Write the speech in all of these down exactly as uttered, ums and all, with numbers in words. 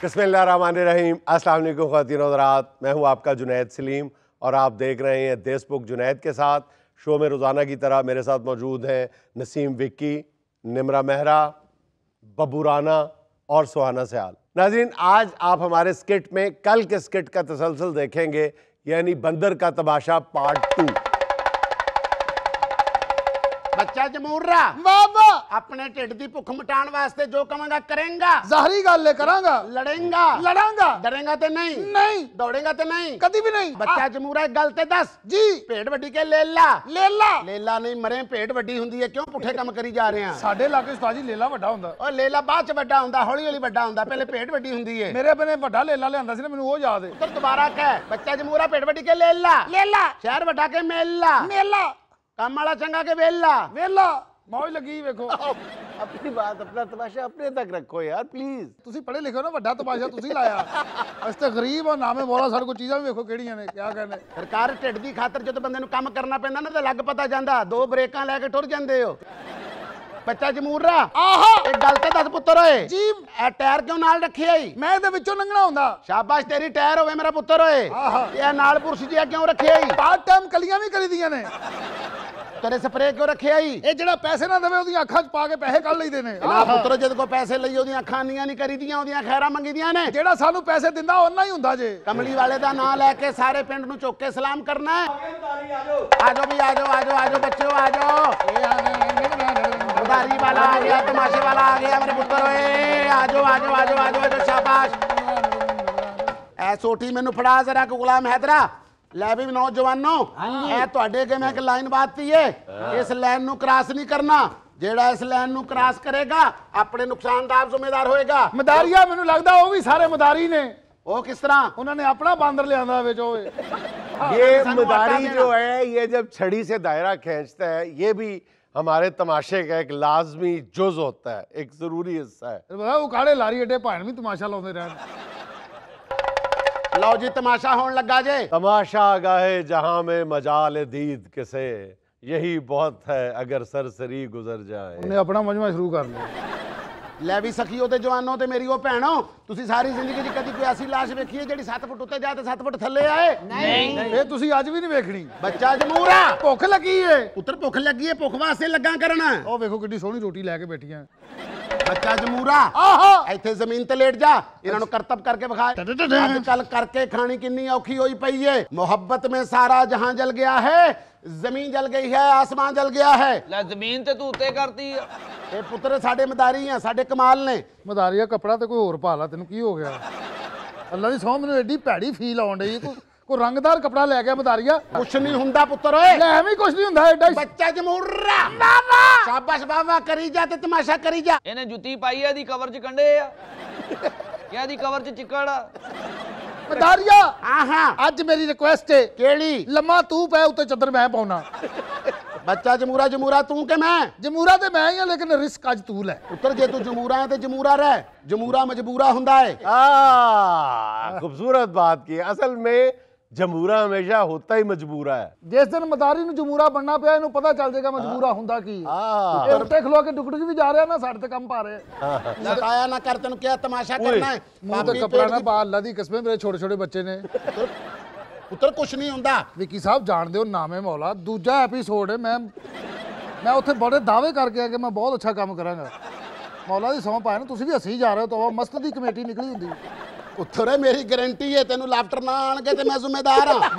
बिस्मिल्लाहिर्रहमानिर्रहीम। अस्सलाम वालेकुम ख़वातीन और हज़रात, मैं हूं आपका जुनैद सलीम और आप देख रहे हैं देशबुक जुनैद के साथ। शो में रोज़ाना की तरह मेरे साथ मौजूद हैं नसीम विक्की, निमरा मेहरा, बब्बू राना और सुहाना सयाल। नाज़रीन, आज आप हमारे स्किट में कल के स्किट का तसलसल देखेंगे, यानी बंदर का तमाशा पार्ट टू। बच्चा जमूरा बाबा अपने ढिड दी भुख मिटाण वास्ते जो कहांगा करेंगा। ज़ाहरी गल करांगा, लड़ेगा लड़ांगा, डरेगा ते नहीं नहीं, दौड़ेगा ते नहीं, कभी भी नहीं। बच्चा जमूरा एक गल ते दस जी, भेड़ वड्डी के लेला लेला लेला नहीं मरे, भेड़ वड्डी हुंदी है। क्यों पुठे काम करी जा रहे हैं? साडे इलाके च जी लेला वड्डा हुंदा। और लेला बाद च वड्डा हुंदा, हौली हौली वड्डा हुंदा, पहले भेड़ वड्डी हुंदी है। मेरे बने वड्डा लेला लियांदा सी ना, मैनूं वो याद है। तो दोबारा कह, बच्चा जमूरा भेड़ वड्डी के लेला लेला, शहर वड्डा के मेला, मेला, काम वाला चंगा के वेला वेला, मौज लगी वेखो। अपनी बात अपना तमाशा अपने तक रखो यार प्लीज। तुसी पढ़े लिखे हो ना, वड्डा तमाशा तुसी लाया। अस ते गरीब और नामे बोला, साडे कोल चीज़ां भी वेखो किहड़ियां ने, क्या कहने। सरकार ढिड दी खातर जो बंदे नूं काम करना पैंदा ना, तो लग पता जांदा, दो ब्रेकां लैके टुर जांदे हो। बच्चा जमूरा आहा एक गल ते दस पुत्तर होए जी, ए टायर क्यों नाल रखे आई? मैं इहदे विचों लंघना हुंदा। शाबाश तेरी टायर होवे मेरा पुत्तर होए। आहा ये नाल पुरुष जी क्यों रखे आई? पार्ट टाइम कलियां भी करी दियां ने। तेरे स्प्रे क्यों रखे आई? ਇਹ ਜਿਹੜਾ ਪੈਸੇ ਨਾ ਦੇਵੇ ਉਹਦੀਆਂ ਅੱਖਾਂ 'ਚ ਪਾ ਕੇ ਪੈਸੇ ਕੱਢ ਲਈਦੇ ਨੇ। ना पुत्र जद को पैसे ਲਈ ਉਹਦੀਆਂ ਅੱਖਾਂ ਨੀਆਂ ਨਹੀਂ ਕਰੀਦੀਆਂ, ਉਹਦੀਆਂ ਖੈਰਾਂ ਮੰਗੀਦੀਆਂ ਨੇ। ਜਿਹੜਾ ਸਾਨੂੰ ਪੈਸੇ ਦਿੰਦਾ ਉਹਨਾਂ ਹੀ ਹੁੰਦਾ ਜੇ। कमली वाले ਦਾ ਨਾਂ ਲੈ ਕੇ ਸਾਰੇ ਪਿੰਡ ਨੂੰ ਚੁੱਕ ਕੇ ਸਲਾਮ ਕਰਨਾ ਹੈ। आजो भी आजो आजो आजो बच्चों आजो। उधारी वाला आ गया, तमाशे वाला आ गया मेरे पुत्र ओए। आजो आजो आजो आजो आजो शाबाश। ऐ सोटी मैनू फड़ा जरा को गुलाम हैदरा। ਲੈ ਵੀ ਨੌਜਵਾਨੋ, ਇਹ ਤੁਹਾਡੇ ਅੱਗੇ ਮੈਂ ਇੱਕ ਲਾਈਨ ਬਾਤਤੀ ਏ, ਇਸ ਲਾਈਨ ਨੂੰ ਕ੍ਰਾਸ ਨਹੀਂ ਕਰਨਾ। ਜਿਹੜਾ ਇਸ ਲਾਈਨ ਨੂੰ ਕ੍ਰਾਸ ਕਰੇਗਾ ਆਪਣੇ ਨੁਕਸਾਨ ਦਾ ਆਪ ਜ਼ਿੰਮੇਦਾਰ ਹੋਏਗਾ। ਮਦਾਰੀਆ ਮੈਨੂੰ ਲੱਗਦਾ ਉਹ ਵੀ ਸਾਰੇ ਮਦਾਰੀ ਨੇ। ਉਹ ਕਿਸ ਤਰ੍ਹਾਂ? ਉਹਨਾਂ ਨੇ ਆਪਣਾ ਬਾਂਦਰ ਲਿਆਂਦਾ ਵਿੱਚ ਓਏ। ये मदारी जो है, ये जब छड़ी से दायरा खींचता है, ये भी हमारे तमाशे का एक लाजमी जुज होता है, एक जरूरी हिस्सा है। ਪਤਾ ਉਹ ਕਾੜੇ ਲਾਰੀ ਏਡੇ ਭਾਣ ਵੀ ਤਮਾਸ਼ਾ ਲਾਉਂਦੇ ਰਹਿਣ। लो जी तमाशा होने लगा जे। तमाशा गाहे जहां में मजाल दीद किसे, यही बहुत है अगर सरसरी गुजर जाए। ਉਹਨੇ ਆਪਣਾ ਮਜਮਾ ਸ਼ੁਰੂ ਕਰ ਲਿਆ। ਲੈ ਵੀ ਸਖੀਓ ਤੇ ਜਵਾਨੋ ਤੇ ਮੇਰੀ ਉਹ ਭੈਣੋ, ਤੁਸੀਂ ਸਾਰੀ ਜ਼ਿੰਦਗੀ 'ਚ ਕਦੀ ਕੋਈ ਐਸੀ ਲਾਸ਼ ਵੇਖੀ ਹੈ ਜਿਹੜੀ ਸੱਤ ਫੁੱਟ ਉੱਤੇ ਜਾਏ ਤੇ ਸੱਤ ਫੁੱਟ ਥੱਲੇ ਆਏ? ਨਹੀਂ, ਇਹ ਤੁਸੀਂ ਅੱਜ ਵੀ ਨਹੀਂ ਵੇਖਣੀ। ਬੱਚਾ ਜਮੂਰਾ ਭੁੱਖ ਲੱਗੀ ਏ। ਪੁੱਤਰ ਭੁੱਖ ਲੱਗੀ ਏ, ਭੁੱਖ ਵਾਸਤੇ ਲੱਗਾ ਕਰਨਾ। ਉਹ ਵੇਖੋ ਕਿੱਡੀ ਸੋਹਣੀ ਰੋਟੀ ਲੈ ਕੇ ਬੈਠੀਆਂ। ਬੱਚਾ ਜਮੂਰਾ ਆਹਾ ਇੱਥੇ ਜ਼ਮੀਨ ਤੇ ਲੇਟ ਜਾ, ਇਹਨਾਂ ਨੂੰ ਕਰਤਬ ਕਰਕੇ ਵਿਖਾ। ਅੱਜ ਕੱਲ ਕਰਕੇ ਖਾਣੀ ਕਿੰਨੀ ਔਖੀ ਹੋਈ ਪਈ ਏ। ਮੁਹੱਬਤ में सारा जहां जल गया है, ਜ਼ਮੀਨ ਜਲ ਗਈ ਹੈ, ਆਸਮਾਨ ਜਲ ਗਿਆ ਹੈ। ਲੈ ਜ਼ਮੀਨ ਤੇ ਤੂੰ ਉੱਤੇ ਕਰਤੀ ਆ। ਇਹ ਪੁੱਤਰ ਸਾਡੇ ਮਦਾਰੀ ਆ, ਸਾਡੇ ਕਮਾਲ ਨੇ। ਮਦਾਰੀਆ ਕੱਪੜਾ ਤੇ ਕੋਈ ਹੋਰ ਪਾ ਲਾ, ਤੈਨੂੰ ਕੀ ਹੋ ਗਿਆ? ਅੱਲਾ ਦੀ ਸੌਂ, ਮੈਨੂੰ ਐਡੀ ਭੈੜੀ ਫੀਲ ਆਉਣ ਡਈ। ਕੋਈ ਕੋਈ ਰੰਗਦਾਰ ਕੱਪੜਾ ਲੈ ਗਿਆ ਮਦਾਰੀਆ। ਕੁਛ ਨਹੀਂ ਹੁੰਦਾ ਪੁੱਤਰ ਓਏ। ਲੈ ਐਵੇਂ ਕੁਛ ਨਹੀਂ ਹੁੰਦਾ ਐਡਾ। ਬੱਚਾ ਜਮੂਰਾ ਬਾਬਾ ਸ਼ਾਬਾਸ਼ ਬਾਬਾ, ਕਰੀ ਜਾ ਤੇ ਤਮਾਸ਼ਾ ਕਰੀ ਜਾ। ਇਹਨੇ ਜੁੱਤੀ ਪਾਈ ਆ, ਇਹਦੀ ਕਵਰ 'ਚ ਕੰਡੇ ਆ, ਕਿਆ ਦੀ ਕਵਰ 'ਚ ਚਿੱਕੜ ਆ। ਮਦਾਰੀਆ ਆਹਾਂ ਅੱਜ ਮੇਰੀ ਰਿਕੁਐਸਟ ਏ, ਕਿਹੜੀ? ਲੰਮਾ ਤੂੰ ਪੈ, ਉੱਤੇ ਚੱਦਰ ਮੈਂ ਪਾਉਣਾ। ਬੱਚਾ ਜਮੂਰਾ ਜਮੂਰਾ ਤੂੰ ਕਿ ਮੈਂ? ਜਮੂਰਾ ਤੇ ਮੈਂ ਹੀ ਆ, ਲੇਕਿਨ ਰਿਸਕ ਅੱਜ ਤੂੰ ਲੈ। ਪੁੱਤਰ ਜੇ ਤੂੰ ਜਮੂਰਾ ਹੈ ਤੇ ਜਮੂਰਾ ਰਹਿ, ਜਮੂਰਾ ਮਜਬੂਰਾ ਹੁੰਦਾ ਹੈ। आ, खूबसूरत बात की। असल में जमूरा हमेशा होता ही मजबूरा है। ਜਿਸ ਦਿਨ ਮਦਾਰੀ ਨੂੰ ਜਮੂਰਾ ਬਣਨਾ ਪਿਆ, ਇਹਨੂੰ ਪਤਾ ਚੱਲ ਜਾਏਗਾ ਮਜਬੂਰਾ ਹੁੰਦਾ ਕੀ। हाँ, ਇਹ ਉੱਤੇ ਖਲੋ ਕੇ ਡੁਕ ਡੁਕ ਵੀ ਜਾ ਰਿਹਾ ਨਾ, ਸਾਡੇ ਤੇ ਕੰਮ ਪਾ ਰਿਹਾ। ਸਤਾਇਆ ਨਾ ਕਰ, ਤੈਨੂੰ ਕਿਹਾ ਤਮਾਸ਼ਾ ਕਰਨਾ ਹੈ। ਮੂੰਹ ਤੇ ਕੱਪੜਾ ਨਾ ਪਾ, ਅੱਲਾ ਦੀ ਕਸਮ, ਮੇਰੇ ਛੋਟੇ ਛੋਟੇ ਬੱਚੇ ਨੇ। ਪੁੱਤਰ ਕੁਛ ਨਹੀਂ ਹੁੰਦਾ। ਵਿੱਕੀ ਸਾਹਿਬ ਜਾਣਦੇ ਹੋ, ਨਾਮੇ ਮੌਲਾ ਦੂਜਾ ਐਪੀਸੋਡ ਹੈ। ਮੈਂ ਮੈਂ ਉੱਥੇ ਬੜੇ ਦਾਅਵੇ ਕਰਕੇ ਆ ਕਿ ਮੈਂ ਬਹੁਤ ਅੱਛਾ ਕੰਮ ਕਰਾਂਗਾ। ਮੌਲਾ ਦੀ ਸਹੁੰ ਪਾਏ ਨਾ, ਤੁਸੀਂ ਵੀ ਹੱਸੀ ਜਾ ਰਹੇ ਹੋ। ਤਾਂ ਮਸਤ ਦੀ ਕਮੇਟੀ ਨਿਕਲੀ ਹੁੰਦੀ। ਪੁੱਤਰ ਮੇਰੀ ਗਾਰੰਟੀ ਹੈ, ਤੈਨੂੰ ਲਾਫਟਰ ਨਾ ਆਣਗੇ ਤੇ ਮੈਂ ਜ਼ਿੰਮੇਦਾਰ ਹਾਂ।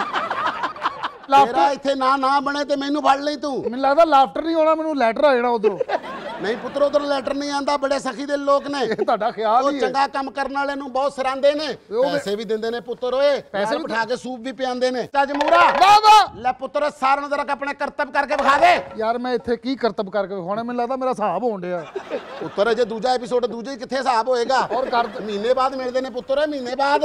ਤੇਰਾ ਇੱਥੇ ਨਾ ਨਾ ਬਣੇ ਤੇ ਮੈਨੂੰ ਫੜ ਲਈ ਤੂੰ। ਮੈਨੂੰ ਲੱਗਦਾ ਲਾਫਟਰ ਨਹੀਂ ਆਉਣਾ, ਮੈਨੂੰ ਲੈਟਰ ਆ ਜਾਣਾ ਉਧਰੋਂ। ਨਹੀਂ ਪੁੱਤਰ, ਉਧਰ ਲੈਟਰ ਨਹੀਂ ਆਂਦਾ, ਬੜੇ ਸਖੀ ਦੇ ਲੋਕ ਨੇ। ਇਹ ਤੁਹਾਡਾ ਖਿਆਲ ਉਹ ਹੀ ਹੈ। ਚੰਗਾ ਕੰਮ ਕਰਨ ਵਾਲੇ ਨੂੰ ਬਹੁਤ ਸਰਾਂਦੇ ਨੇ, ਪੈਸੇ ਵੀ ਦਿੰਦੇ ਨੇ ਪੁੱਤਰ ਓਏ। ਪੈਸੇ ਬਿਠਾ ਕੇ ਸੂਪ ਵੀ ਪਿਆਉਂਦੇ ਨੇ। ਤਾ ਜਮੂਰਾ ਬਾਬਾ ਲੈ ਪੁੱਤਰ, ਸਾਰਿਆਂ ਨੂੰ ਜਰਾ ਆਪਣੇ ਕਰਤੱਵ ਕਰਕੇ ਵਿਖਾ ਦੇ। ਯਾਰ ਮੈਂ ਇੱਥੇ ਕੀ ਕਰਤਬ ਕਰਕੇ ਵਿਖਾਉਣਾ? ਮੈਨੂੰ ਲੱਗਦਾ ਮੇਰਾ ਹਿਸਾਬ ਹੋਣ ਡਿਆ। ਪੁੱਤਰ ਜੇ ਦੂਜਾ ਐਪੀਸੋਡ ਦੂਜੇ ਹੀ ਕਿੱਥੇ ਹਿਸਾਬ ਹੋਏਗਾ? ਔਰ ਕਰ ਮਹੀਨੇ ਬਾਅਦ ਮਿਲਦੇ ਨੇ ਪੁੱਤਰ, ਮਹੀਨੇ ਬਾਅਦ।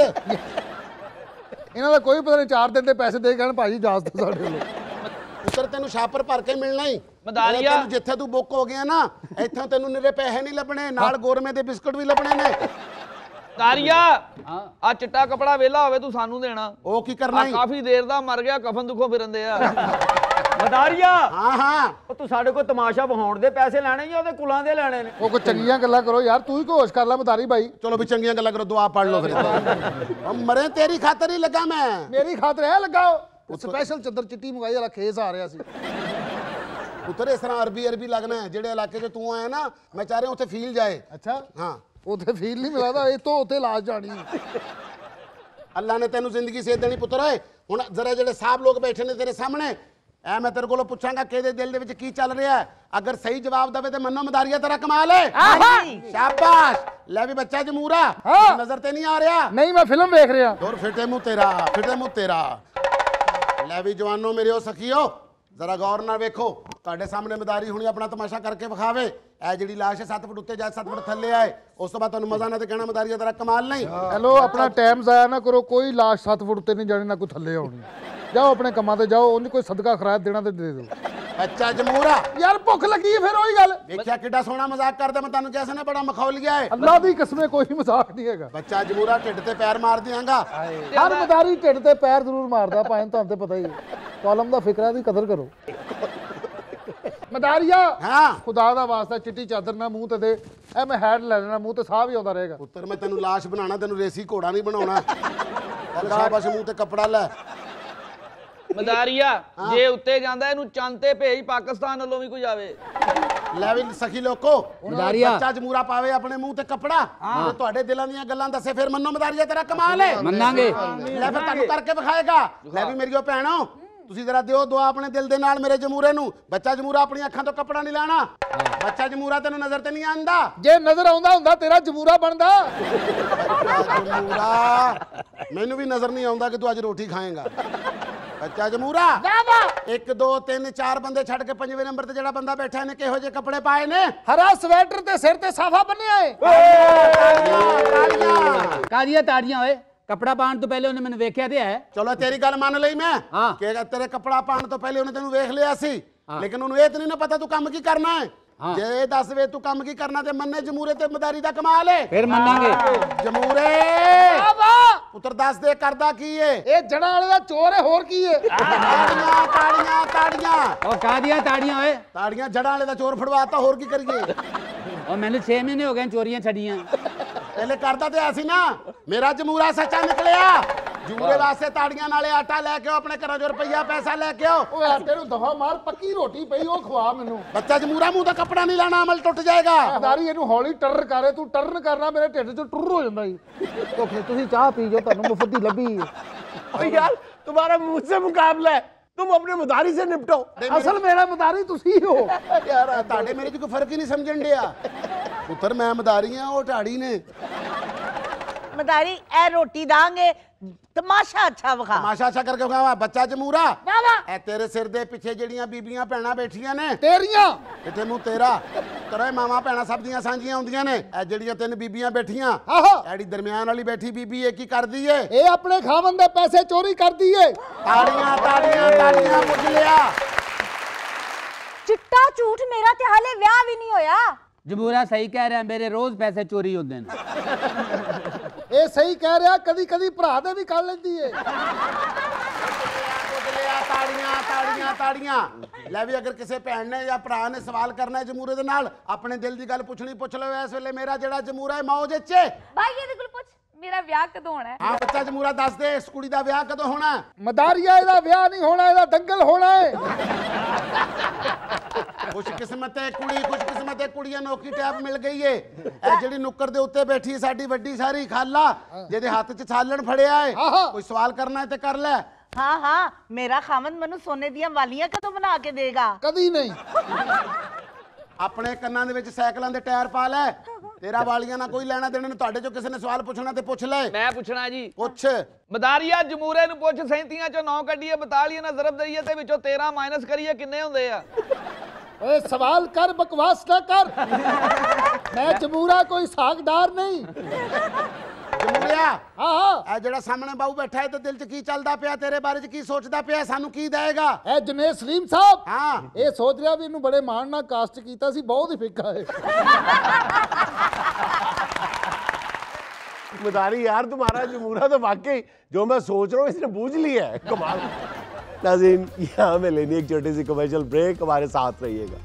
ਇਹਨਾਂ ਦਾ ਕੋਈ ਪਤਾ ਨਹੀਂ, ਚਾਰ ਦਿਨ ਦੇ ਪੈਸੇ ਦੇ ਕਹਿਣ ਭਾਜੀ ਇਜਾਜ਼ਤ ਦਿਓ ਸਾਡੇ ਵੱਲੋਂ। ਪੁੱਤਰ ਤੈਨੂੰ ਛਾਪਰ ਭਰ ਕੇ ਮਿਲਣਾ ਹੀ। ਮਦਾਰੀਆ ਤੈਨੂੰ ਜਿੱਥੇ ਤੂੰ ਬੁੱਕ ਹੋ ਗਿਆ ਨਾ, ਇੱਥੋਂ ਤੈਨੂੰ ਨਿਰੇ ਪੈਸੇ ਨਹੀਂ ਲੱਭਣੇ, ਨਾਲ ਗੋਰਮੇ ਦੇ ਬਿਸਕੁਟ ਵੀ ਲੱਭਣੇ ਨੇ। ਤਾਰੀਆ ਆ ਚਿੱਟਾ ਕਪੜਾ ਵੇਲਾ ਹੋਵੇ ਤੂੰ ਸਾਨੂੰ ਦੇਣਾ। ਉਹ ਕੀ ਕਰਨਾ? ਕਾਫੀ ਦੇਰ ਦਾ ਮਰ ਗਿਆ, ਕਫਨ ਦੁੱਖੋਂ ਫਿਰੰਦੇ ਆ। ਮਦਾਰੀਆ ਹਾਂ ਹਾਂ ਉਹ ਤੂੰ ਸਾਡੇ ਕੋਲ ਤਮਾਸ਼ਾ ਵਿਖਾਉਣ ਦੇ ਪੈਸੇ ਲੈਣੇ ਜਾਂ ਉਹਦੇ ਕੁਲਾਂ ਦੇ ਲੈਣੇ ਨੇ? ਉਹ ਕੋਈ ਚੰਗੀਆਂ ਗੱਲਾਂ ਕਰੋ ਯਾਰ, ਤੂੰ ਹੀ ਹੋਸ਼ ਕਰ ਲੈ ਮਦਾਰੀ ਭਾਈ। ਚਲੋ ਵੀ ਚੰਗੀਆਂ ਗੱਲਾਂ ਕਰੋ, ਦੁਆ ਪੜ ਲਓ ਫਿਰ। हम मरे तेरी खातर ही लगा मैं। ਮੇਰੀ ਖਾਤਰ ਇਹ ਲਗਾਓ, ਸਪੈਸ਼ਲ ਚੱਦਰ ਚਿੱਟੀ ਮੰਗਾਈ ਵਾਲਾ ਖੇਸ ਆ ਰਿਹਾ ਸੀ। ਪੁੱਤਰ ਇਸ ਤਰ੍ਹਾਂ ਅਰਬੀ ਅਰਬੀ ਲੱਗਣਾ ਹੈ, ਜਿਹੜੇ ਇਲਾਕੇ 'ਚ ਤੂੰ ਆਇਆ ਨਾ ਮੈਂ ਚਾਹ ਰਿਹਾ ਉੱਥੇ ਫੀਲ ਜਾਏ। ਅੱਛਾ ਹਾਂ ਉੱਥੇ ਫੀਲ ਨਹੀਂ ਮਿਲਦਾ, ਇਹ ਤੋਂ ਉੱਥੇ ਲਾਸ਼ ਜਾਣੀ। ਅੱਲਾ ਨੇ ਤੈਨੂੰ ਜ਼ਿੰਦਗੀ ਸੇ ਦੇਣੀ ਪੁੱਤਰ ਓਏ। ਹੁਣ ਜ਼ਰਾ ਜਿਹੜੇ ਸਾਹਿਬ ਲੋਕ ਬੈਠੇ ਨੇ ਤੇਰੇ ਸਾਹਮਣੇ, ਐ ਮੈਂ ਤੇਰੇ ਕੋਲੋਂ ਪੁੱਛਾਂਗਾ ਕਿਹਦੇ ਦਿਲ ਦੇ ਵਿੱਚ ਕੀ ਚੱਲ ਰਿਹਾ ਹੈ। ਅਗਰ ਸਹੀ ਜਵਾਬ ਦੇਵੇ ਤੇ ਮੰਨੋ ਮਦਾਰੀਆ ਤੇਰਾ ਕਮਾਲ ਹੈ। ਸ਼ਾਬਾਸ਼। ਲੈ ਵੀ ਬੱਚਾ ਜਮੂਰਾ ਨਜ਼ਰ ਤੇ ਨਹੀਂ ਆ ਰਿਹਾ? ਨਹੀਂ ਮੈਂ ਫਿਲਮ ਵੇਖ ਰਿਹਾ। ਹੋਰ ਫਿੱਟੇ ਮੂੰਹ ਤੇਰਾ, ਫਿੱਟੇ ਮੂੰਹ ਤੇਰਾ। ਲੈ ਵੀ ਜਵਾਨੋ ਮੇਰਿਓ ਸਖੀਓ, ਜ਼ਰਾ ਗੌਰ ਨਾਲ ਵੇਖੋ। ਤੁਹਾਡੇ ਸਾਹਮਣੇ ਮਦਾਰੀ ਹੁਣੀ ਆਪਣਾ ਤਮਾਸ਼ਾ ਕਰਕੇ ਵਿਖਾਵੇ। ਇਹ ਜਿਹੜੀ ਲਾਸ਼ ਹੈ ਸੱਤ ਫੁੱਟ ਉੱਤੇ ਜਾ ਸੱਤ ਫੁੱਟ ਥੱਲੇ ਆਏ, ਉਸ ਤੋਂ ਬਾਅਦ ਤੁਹਾਨੂੰ ਮਜ਼ਾ ਨਾ ਤੇ ਕਹਿਣਾ ਮਦਾਰੀਆ ਤੇਰਾ ਕਮਾਲ ਨਹੀਂ। ਹੈਲੋ ਆਪਣਾ ਟਾਈਮ ਜ਼ਾਇਆ ਨਾ ਕਰੋ, ਕੋਈ ਲਾਸ਼ ਸੱਤ ਫੁੱਟ ਉੱਤੇ ਨਹੀਂ ਜਾਣੀ, ਨਾ ਕੋਈ ਥੱਲੇ ਆਉਣੀ। ਜਾਓ ਆਪਣੇ ਕੰਮਾਂ ਤੇ ਜਾਓ, ਉਹਨੂੰ ਕੋਈ ਸਦਕਾ ਖਰਾਜ ਦੇਣਾ ਤੇ ਦੇ ਦਿਓ। ਬੱਚਾ ਜਮੂਰਾ ਯਾਰ ਭੁੱਖ ਲੱਗੀ ਹੈ ਫਿਰ ਉਹੀ ਗੱਲ। ਵੇਖਿਆ ਕਿੱਡਾ ਸੋਹਣਾ ਮਜ਼ਾਕ ਕਰਦਾ ਮੈਂ ਤੁਹਾਨੂੰ ਕਿਹਾ ਸੀ ਨਾ, ਬੜਾ ਮਖੌਲੀਆ ਹੈ। ਅੱਲਾ ਦੀ ਕਸਮੇ ਕੋਈ ਮਜ਼ਾਕ ਨਹੀਂ ਹੈਗਾ। ਬੱਚਾ ਜਮੂਰਾ ਢਿੱਡ ਤੇ ਪੈਰ ਮਾਰ ਦਿਆਂਗਾ। ਹਰ ਮਦਾਰੀ ਢਿੱਡ ਤੇ ਪੈਰ ਜ਼ਰੂਰ ਮਾਰਦਾ, ਭਾਵੇਂ ਤੁਹਾਨੂੰ ਤੇ ਪਤਾ ਹੀ ਹੈ। ਕਾਲਮ ਦਾ ਫਿਕਰਾ ਦੀ ਕਦਰ ਕਰੋ। ਮਦਾਰੀਆ ਹਾਂ ਖੁਦਾ ਦਾ ਵਾਸਤਾ ਚਿੱਟੀ ਚਾਦਰ ਨਾਲ ਮੂੰਹ ਤੇ ਦੇ, ਐ ਮੈਂ ਹੈਡ ਲੈ ਲੈਣਾ, ਮੂੰਹ ਤੇ ਸਾਹ ਵੀ ਆਉਂਦਾ ਰਹੇਗਾ। ਪੁੱਤਰ ਮੈਂ ਤੈਨੂੰ ਲਾਸ਼ ਬਣਾਉਣਾ, ਤੈਨੂੰ ਰੇਸੀ ਘੋੜਾ ਨਹੀਂ ਬਣਾਉਣਾ। ਚੱਲ ਸ਼ਾਬਾਸ਼, ਮੂੰਹ ਤੇ ਕੱਪੜਾ ਲੈ। ਮਦਾਰੀਆ ਜੇ ਉੱਤੇ ਜਾਂਦਾ ਇਹਨੂੰ ਚੰਦ ਤੇ ਭੇਜ, ਪਾਕਿਸਤਾਨ ਵੱਲੋਂ ਵੀ ਕੋਈ ਆਵੇ। ਲੈ ਵੀ ਸਖੀ ਲੋਕੋ, ਮਦਾਰੀਆ। ਬੱਚਾ ਜਮੂਰਾ ਪਾਵੇ ਆਪਣੇ ਮੂੰਹ ਤੇ ਕੱਪੜਾ, ਤੇ ਤੁਹਾਡੇ ਦਿਲਾਂ ਦੀਆਂ ਗੱਲਾਂ ਦੱਸੇ, ਫਿਰ ਮੰਨੋ ਮਦਾਰੀਆ ਤੇਰਾ ਕਮਾਲ ਹੈ। ਮੰਨਾਂਗੇ। ਲੈ ਫਿਰ ਤੁਹਾਨੂੰ ਕਰਕੇ ਵਿਖਾਏਗਾ। ਲੈ ਵੀ ਮੇਰੀਓ ਭੈਣੋ, ਤੁਸੀਂ ਜਰਾ ਦਿਓ ਦੁਆ ਆਪਣੇ ਦਿਲ ਦੇ ਨਾਲ ਮੇਰੇ ਜਮੂਰੇ ਨੂੰ। ਬੱਚਾ ਜਮੂਰਾ ਆਪਣੀਆਂ ਅੱਖਾਂ ਤੋਂ ਕੱਪੜਾ ਨਹੀਂ ਲੈਣਾ। ਬੱਚਾ ਜਮੂਰਾ ਤੈਨੂੰ ਨਜ਼ਰ ਤੇ ਨਹੀਂ ਆਂਦਾ। ਜੇ ਨਜ਼ਰ ਆਉਂਦਾ ਹੁੰਦਾ ਤੇਰਾ ਜਮੂਰਾ ਬਣਦਾ। ਜਮੂਰਾ ਮੈਨੂੰ ਵੀ ਨਜ਼ਰ ਨਹੀਂ ਆਉਂਦਾ ਕਿ ਤੂੰ ਅੱਜ ਰੋਟੀ ਖਾਏਗਾ। ਬੱਚਾ ਜਮੂਰਾ ਇੱਕ ਦੋ ਤਿੰਨ ਚਾਰ ਬੰਦੇ ਛੱਡ ਕੇ ਪੰਜਵੇਂ ਨੰਬਰ ਤੇ ਜਿਹੜਾ ਬੰਦਾ ਬੈਠਾ ਇਹਨੇ ਕਿਹੋ ਜਿਹੇ ਕੱਪੜੇ ਪਾਏ ਨੇ? ਹਰਾ ਸਵੈਟਰ ਤੇ ਸਿਰ ਤੇ ਸਾਫਾ ਬੰਨਿਆ ਏ। ਕਾਦੀਆਂ ਤਾੜੀਆਂ ਓਏ, ਕੱਪੜਾ ਪਾਉਣ ਤੋਂ ਪਹਿਲੇ ਉਹਨੇ ਮੈਨੂੰ ਵੇਖਿਆ ਤੇ ਹੈ। ਚਲੋ ਤੇਰੀ ਗੱਲ ਮੰਨ ਲਈ ਮੈਂ ਹਾਂ। ਕਿ ਤੇਰੇ ਕੱਪੜਾ ਪਾਉਣ ਤੋਂ ਪਹਿਲੇ ਉਹਨੇ ਤੈਨੂੰ ਵੇਖ ਲਿਆ ਸੀ, ਲੇਕਿਨ ਉਹਨੂੰ ਇਹ ਤਾਂ ਨਹੀਂ ਨਾ ਪਤਾ ਤੂੰ ਕੰਮ ਕੀ ਕਰਨਾ ਹੈ। ਜੇ ਇਹ ਦੱਸ ਵੇ ਤੂੰ ਕੰਮ ਕੀ ਕਰਨਾ ਤੇ ਮੰਨੇ ਜਮੂਰੇ ਤੇ ਮਦਾਰੀ ਦਾ ਕਮਾਲ ਹੈ। ਫਿਰ ਮੰਨਾਂਗੇ। ਜਮੂਰੇ ਪੁੱਤਰ ਦੱਸ ਦੇ ਕਰਦਾ ਕੀ ਏ? ਇਹ ਜਣਾ ਵਾਲੇ ਦਾ ਚੋਰ ਹੈ, ਹੋਰ ਕੀ ਹੈ? ਤਾੜੀਆਂ ਤਾੜੀਆਂ ਤਾੜੀਆਂ ਉਹ ਕਾਦੀਆਂ ਤਾੜੀਆਂ ਓਏ, ਤਾੜੀਆਂ ਜੜਾਂ ਵਾਲੇ ਦਾ ਚੋਰ ਫੜਵਾਤਾ, ਹੋਰ ਕੀ ਕਰੀਏ? ਉਹ ਮੈਨੂੰ ਛੇ ਮਹੀਨੇ ਹੋ ਗਏ ਚੋਰੀਆਂ ਛੱਡੀਆਂ। ਪਹਿਲੇ ਕਰਦਾ ਤੇ ਐਸੀ ਨਾ, ਮੇਰਾ ਜਮੂਰਾ ਸੱਚਾ ਨਿਕਲਿਆ। ਜਮੂਰੇ ਵਾਸਤੇ ਤਾੜੀਆਂ ਨਾਲੇ ਆਟਾ ਲੈ ਕੇ ਆਓ, ਆਪਣੇ ਘਰੋਂ ਜੋ ਰੁਪਈਆ ਪੈਸਾ ਲੈ ਕੇ ਆਓ। ਓਏ ਆਟੇ ਨੂੰ ਦਫਾ ਮਾਰ, ਪੱਕੀ ਰੋਟੀ ਪਈ ਉਹ ਖਵਾ ਮੈਨੂੰ। ਬੱਚਾ ਜਮੂਰਾ ਮੂੰਹ ਦਾ ਕੱਪੜਾ ਨਹੀਂ ਲੈਣਾ, ਅਮਲ ਟੁੱਟ ਜਾਏਗਾ। ਮਦਾਰੀ ਇਹਨੂੰ ਹੌਲੀ ਟਰਰ ਕਰੇ, ਤੂੰ ਟਰਨ ਕਰਨਾ ਮੇਰੇ ਢਿੱਡ 'ਚ ਟੁਰ ਹੋ ਜਾਂਦਾ ਜੀ। ਓਕੇ ਤੁਸੀਂ ਚਾਹ ਪੀ ਜਾਓ, ਤੁਹਾਨੂੰ ਮੁਫਤ ਦੀ ਲੱਭੀ। यार तुम्हारा मुझसे मुकाबला है, तुम अपने मदारी से निपटो। ਅਸਲ ਮੇਰਾ ਮਦਾਰੀ ਤੁਸੀਂ ਹੋ। ਯਾਰ ਤੁਹਾਡੇ ਮੇਰੇ 'ਚ ਕੋਈ ਫਰਕ ਹੀ ਨਹੀਂ ਸਮਝਣ ਡਿਆ। ਪੁੱਤਰ ਮੈਂ ਮਦਾਰੀ ਆ, ਉਹ ਢਾੜੀ ਨੇ। ਮਦਾਰੀ ਇਹ ਰੋਟੀ ਦਾਂਗੇ, ਤਮਾਸ਼ਾ ਅੱਛਾ ਵਿਖਾ। ਤਮਾਸ਼ਾ ਅੱਛਾ ਕਰਕੇ ਵਿਖਾਵਾ। ਬੱਚਾ ਜਮੂਰਾ ਵਾਹ ਵਾਹ। ਇਹ ਤੇਰੇ ਸਿਰ ਦੇ ਪਿੱਛੇ ਜਿਹੜੀਆਂ ਬੀਬੀਆਂ ਭੈਣਾਂ ਬੈਠੀਆਂ ਨੇ, ਤੇਰੀਆਂ ਇੱਥੇ ਮੂੰਹ ਤੇਰਾ ਤੇਰੇ ਮਾਵਾਂ ਭੈਣਾਂ ਸਭ ਦੀਆਂ ਸਾਂਝੀਆਂ ਹੁੰਦੀਆਂ ਨੇ। ਇਹ ਜਿਹੜੀਆਂ ਤਿੰਨ ਬੀਬੀਆਂ ਬੈਠੀਆਂ, ਆਹੋ ਐਡੀ ਦਰਮਿਆਨ ਵਾਲੀ ਬੈਠੀ ਬੀਬੀ ਇਹ ਕੀ ਕਰਦੀ ਏ? ਇਹ ਆਪਣੇ ਖਾਵਨ ਦੇ ਪੈਸੇ ਚੋਰੀ ਕਰਦੀ ਏ। ਤਾੜੀਆਂ ਤਾੜੀਆਂ ਤਾੜੀਆਂ ਪੁੱਛ ਲਿਆ। ਚਿੱਟਾ ਝੂਠ, ਮੇਰਾ ਤੇ ਹਾਲੇ ਵਿਆਹ ਵੀ ਨਹੀਂ ਹੋਇਆ। ਜਮੂਰਾ ਸਹੀ ਕਹਿ ਰਿਹਾ, ਮੇਰੇ ਰੋਜ਼ ਪੈਸੇ ਚੋਰੀ ਹੁੰਦੇ ਨੇ। ਇਹ ਸਹੀ ਕਹਿ ਰਿਹਾ, ਕਦੀ ਕਦੀ ਭਰਾ ਦੇ ਵੀ ਕਰ ਲੈਂਦੀ ਏ। ਤਾੜੀਆਂ ਤਾੜੀਆਂ ਤਾੜੀਆਂ। ਲੈ ਵੀ ਅਗਰ ਕਿਸੇ ਭੈਣ ਨੇ ਜਾਂ ਭਰਾ ਨੇ ਸਵਾਲ ਕਰਨਾ ਹੈ ਜਮੂਰੇ ਦੇ ਨਾਲ, ਆਪਣੇ ਦਿਲ ਦੀ ਗੱਲ ਪੁੱਛਣੀ ਪੁੱਛ ਲਓ। ਇਸ ਵੇਲੇ ਮੇਰਾ ਜਿਹੜਾ ਜਮੂਰਾ ਹੈ ਮੌਜ ਵਿੱਚ ਏ। ਭਾਈ ਇਹਦੇ ਕੋਲ ਪੁੱਛ, ਮੇਰਾ ਵਿਆਹ ਕਦੋਂ ਹੋਣਾ ਹੈ? ਹਾਂ ਬੱਚਾ ਜਮੂਰਾ ਦੱਸ ਦੇ, ਇਸ ਕੁੜੀ ਦਾ ਵਿਆਹ ਕਦੋਂ ਹੋਣਾ? ਮਦਾਰੀਆ ਇਹਦਾ ਵਿਆਹ ਨਹੀਂ ਹੋਣਾ, ਇਹਦਾ ਦੰਗਲ ਹੋਣਾ ਏ। ਖੁਸ਼ਕਿਸਮਤ ਹੈ ਕੁੜੀ, ਖੁਸ਼ਕਿਸਮਤ ਹੈ ਕੁੜੀਆਂ, ਨੌਕਰੀ ਟੈਪ ਮਿਲ ਗਈ ਏ। ਇਹ ਜਿਹੜੀ ਨੁੱਕਰ ਦੇ ਉੱਤੇ ਬੈਠੀ ਸਾਡੀ ਵੱਡੀ ਸਾਰੀ ਖਾਲਾ, ਜਿਹਦੇ ਹੱਥ 'ਚ ਛਾਲਣ ਫੜਿਆ ਏ। ਕੋਈ ਸਵਾਲ ਕਰਨਾ ਹੈ ਤੇ ਕਰ ਲੈ। ਹਾਂ ਹਾਂ, ਮੇਰਾ ਖਾਮਨ ਮੈਨੂੰ ਸੋਨੇ ਦੀਆਂ ਵਾਲੀਆਂ ਕਦੋਂ ਬਣਾ ਕੇ ਦੇਗਾ? ਕਦੀ ਨਹੀਂ। ਆਪਣੇ ਕੰਨਾਂ ਦੇ ਵਿੱਚ ਸਾਈਕਲਾਂ ਦੇ ਟਾਇਰ ਪਾ ਲੈ, ਤੇਰਾ ਵਾਲੀਆਂ ਨਾਲ ਕੋਈ ਲੈਣਾ ਦੇਣਾ ਨਹੀਂ। ਤੁਹਾਡੇ ਚੋਂ ਕਿਸੇ ਨੇ ਸਵਾਲ ਪੁੱਛਣਾ ਤੇ ਪੁੱਛ ਲੈ। ਮੈਂ ਪੁੱਛਣਾ ਜੀ, ਪੁੱਛ। ਮਦਾਰੀਆ ਜਮੂਰੇ ਨੂੰ ਪੁੱਛ, ਸੈਂਤੀਆਂ ਚੋਂ ਨੌ ਕੱਢੀਏ, ਬਤਾਲੀਆਂ ਨਾਲ ਜ਼ਰਬ ਦਈਏ ਤੇ ਵਿੱਚੋਂ ਤੇਰਾਂ ਮਾਈਨਸ ਕਰੀਏ, ਕਿੰਨੇ ਹੁੰਦੇ ਆ? ਓਏ ਸਵਾਲ ਕਰ, ਬਕਵਾਸ ਨਾ ਕਰ। ਮੈਂ ਜਮੂਰਾ ਕੋਈ ਸਾਗਦਾਰ ਨਹੀਂ। ਜਮੂਰਿਆ ਹਾਂ ਹਾਂ, ਇਹ ਜਿਹੜਾ ਸਾਹਮਣੇ ਬਾਹੂ ਬੈਠਾ ਹੈ ਤੇ ਦਿਲ 'ਚ ਕੀ ਚੱਲਦਾ ਪਿਆ, ਤੇਰੇ ਬਾਰੇ 'ਚ ਕੀ ਸੋਚਦਾ ਪਿਆ, ਸਾਨੂੰ ਕੀ ਦੇਏਗਾ? ਇਹ ਜੁਨੇਦ ਸਲੀਮ ਸਾਹਿਬ ਹਾਂ ਇਹ ਸੋਚ ਰਿਹਾ ਵੀ ਇਹਨੂੰ ਬੜੇ ਮਾਣ ਨਾਲ ਕਾਸਟ ਕੀਤਾ ਸੀ, ਬਹੁਤ ਹੀ ਫਿੱਕਾ ਹੈ। मदारी यार तुम्हारा जमूरा तो वाकई जो मैं सोच रहा हूँ इसने बूझ लिया है, कमाल। नाज़रीन, यहाँ में लेनी एक छोटी सी कमर्शियल ब्रेक, हमारे साथ रहिएगा।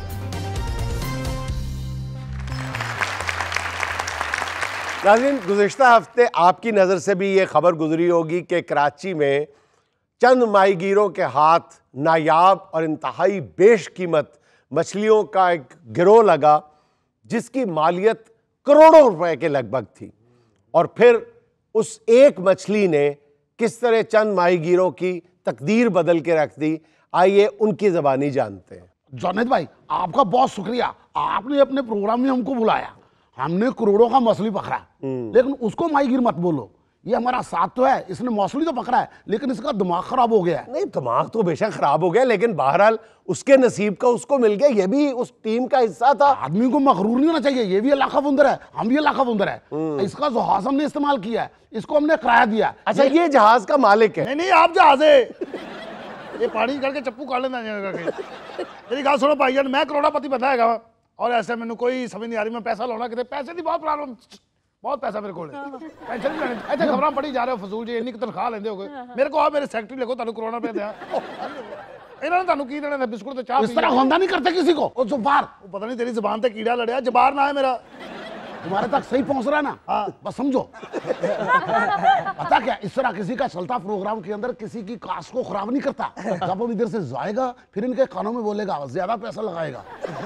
नाज़रीन, गुज़िश्ता हफ्ते आपकी नज़र से भी ये खबर गुजरी होगी कि कराची में चंद माहीगीरों के हाथ नायाब और इंतहाई बेशकीमत मछलियों का एक गिरोह लगा, जिसकी मालियत करोड़ों रुपए के लगभग थी। और फिर उस एक मछली ने किस तरह चंद माहीगीरों की तकदीर बदल के रख दी, आइए उनकी ज़बानी जानते हैं। जुनैद भाई, आपका बहुत शुक्रिया, आपने अपने प्रोग्राम में हमको बुलाया। हमने करोड़ों का मछली पकड़ा, लेकिन उसको माहीगीर मत बोलो। ये हमारा साथ तो है, इसने मछली तो पकड़ा है, लेकिन इसका दिमाग खराब हो गया है। नहीं, दिमाग तो बेशक खराब हो गया, लेकिन बहरहाल उसके नसीब का उसको मिल गया, ये भी उस टीम का हिस्सा था। आदमी को मगरूर नहीं होना चाहिए, ये भी अल्लाह का बंदर है, हम भी अल्लाह का बंदर है। इसका जहाज हमने इस्तेमाल किया है, इसको हमने किराया दिया। अच्छा, ये जहाज का मालिक है? नहीं नहीं, आप जहाज है। ये पानी करके चप्पू काट लेना करके। मेरी गल सुनो भाईजान, मैं करोड़ापति बंदा है और ऐसे मैंने कोई समझ नहीं आ रही, मैं पैसा लाना कितने, पैसे की बहुत प्रॉब्लम, बहुत पैसा मेरे को टेंशन नहीं लेनी। ऐसे खबरां पढ़ी जा रहे हो फजूल जी, इन्नी तनख्वाह लेंदे हो मेरे को। आ मेरे सैकटरी लिखो, तुहानू करोड़ां रुपए दिया इन्होंने, तुहानू की देना, बिस्कुट ते चाह। इस तरह होंदा नहीं करते किसी को। ओ जुबार, पता नहीं तेरी जुबान ते कीड़ा लड़िया, जबार ना है मेरा। तुम्हारे तक सही पहुंच रहा है ना? हाँ, बस समझो। पता क्या, इस तरह किसी का चलता प्रोग्राम के अंदर किसी की कास्ट को खराब नहीं करता। जब वो इधर से जाएगा फिर इनके कानों में बोलेगा, ज्यादा पैसा लगाएगा।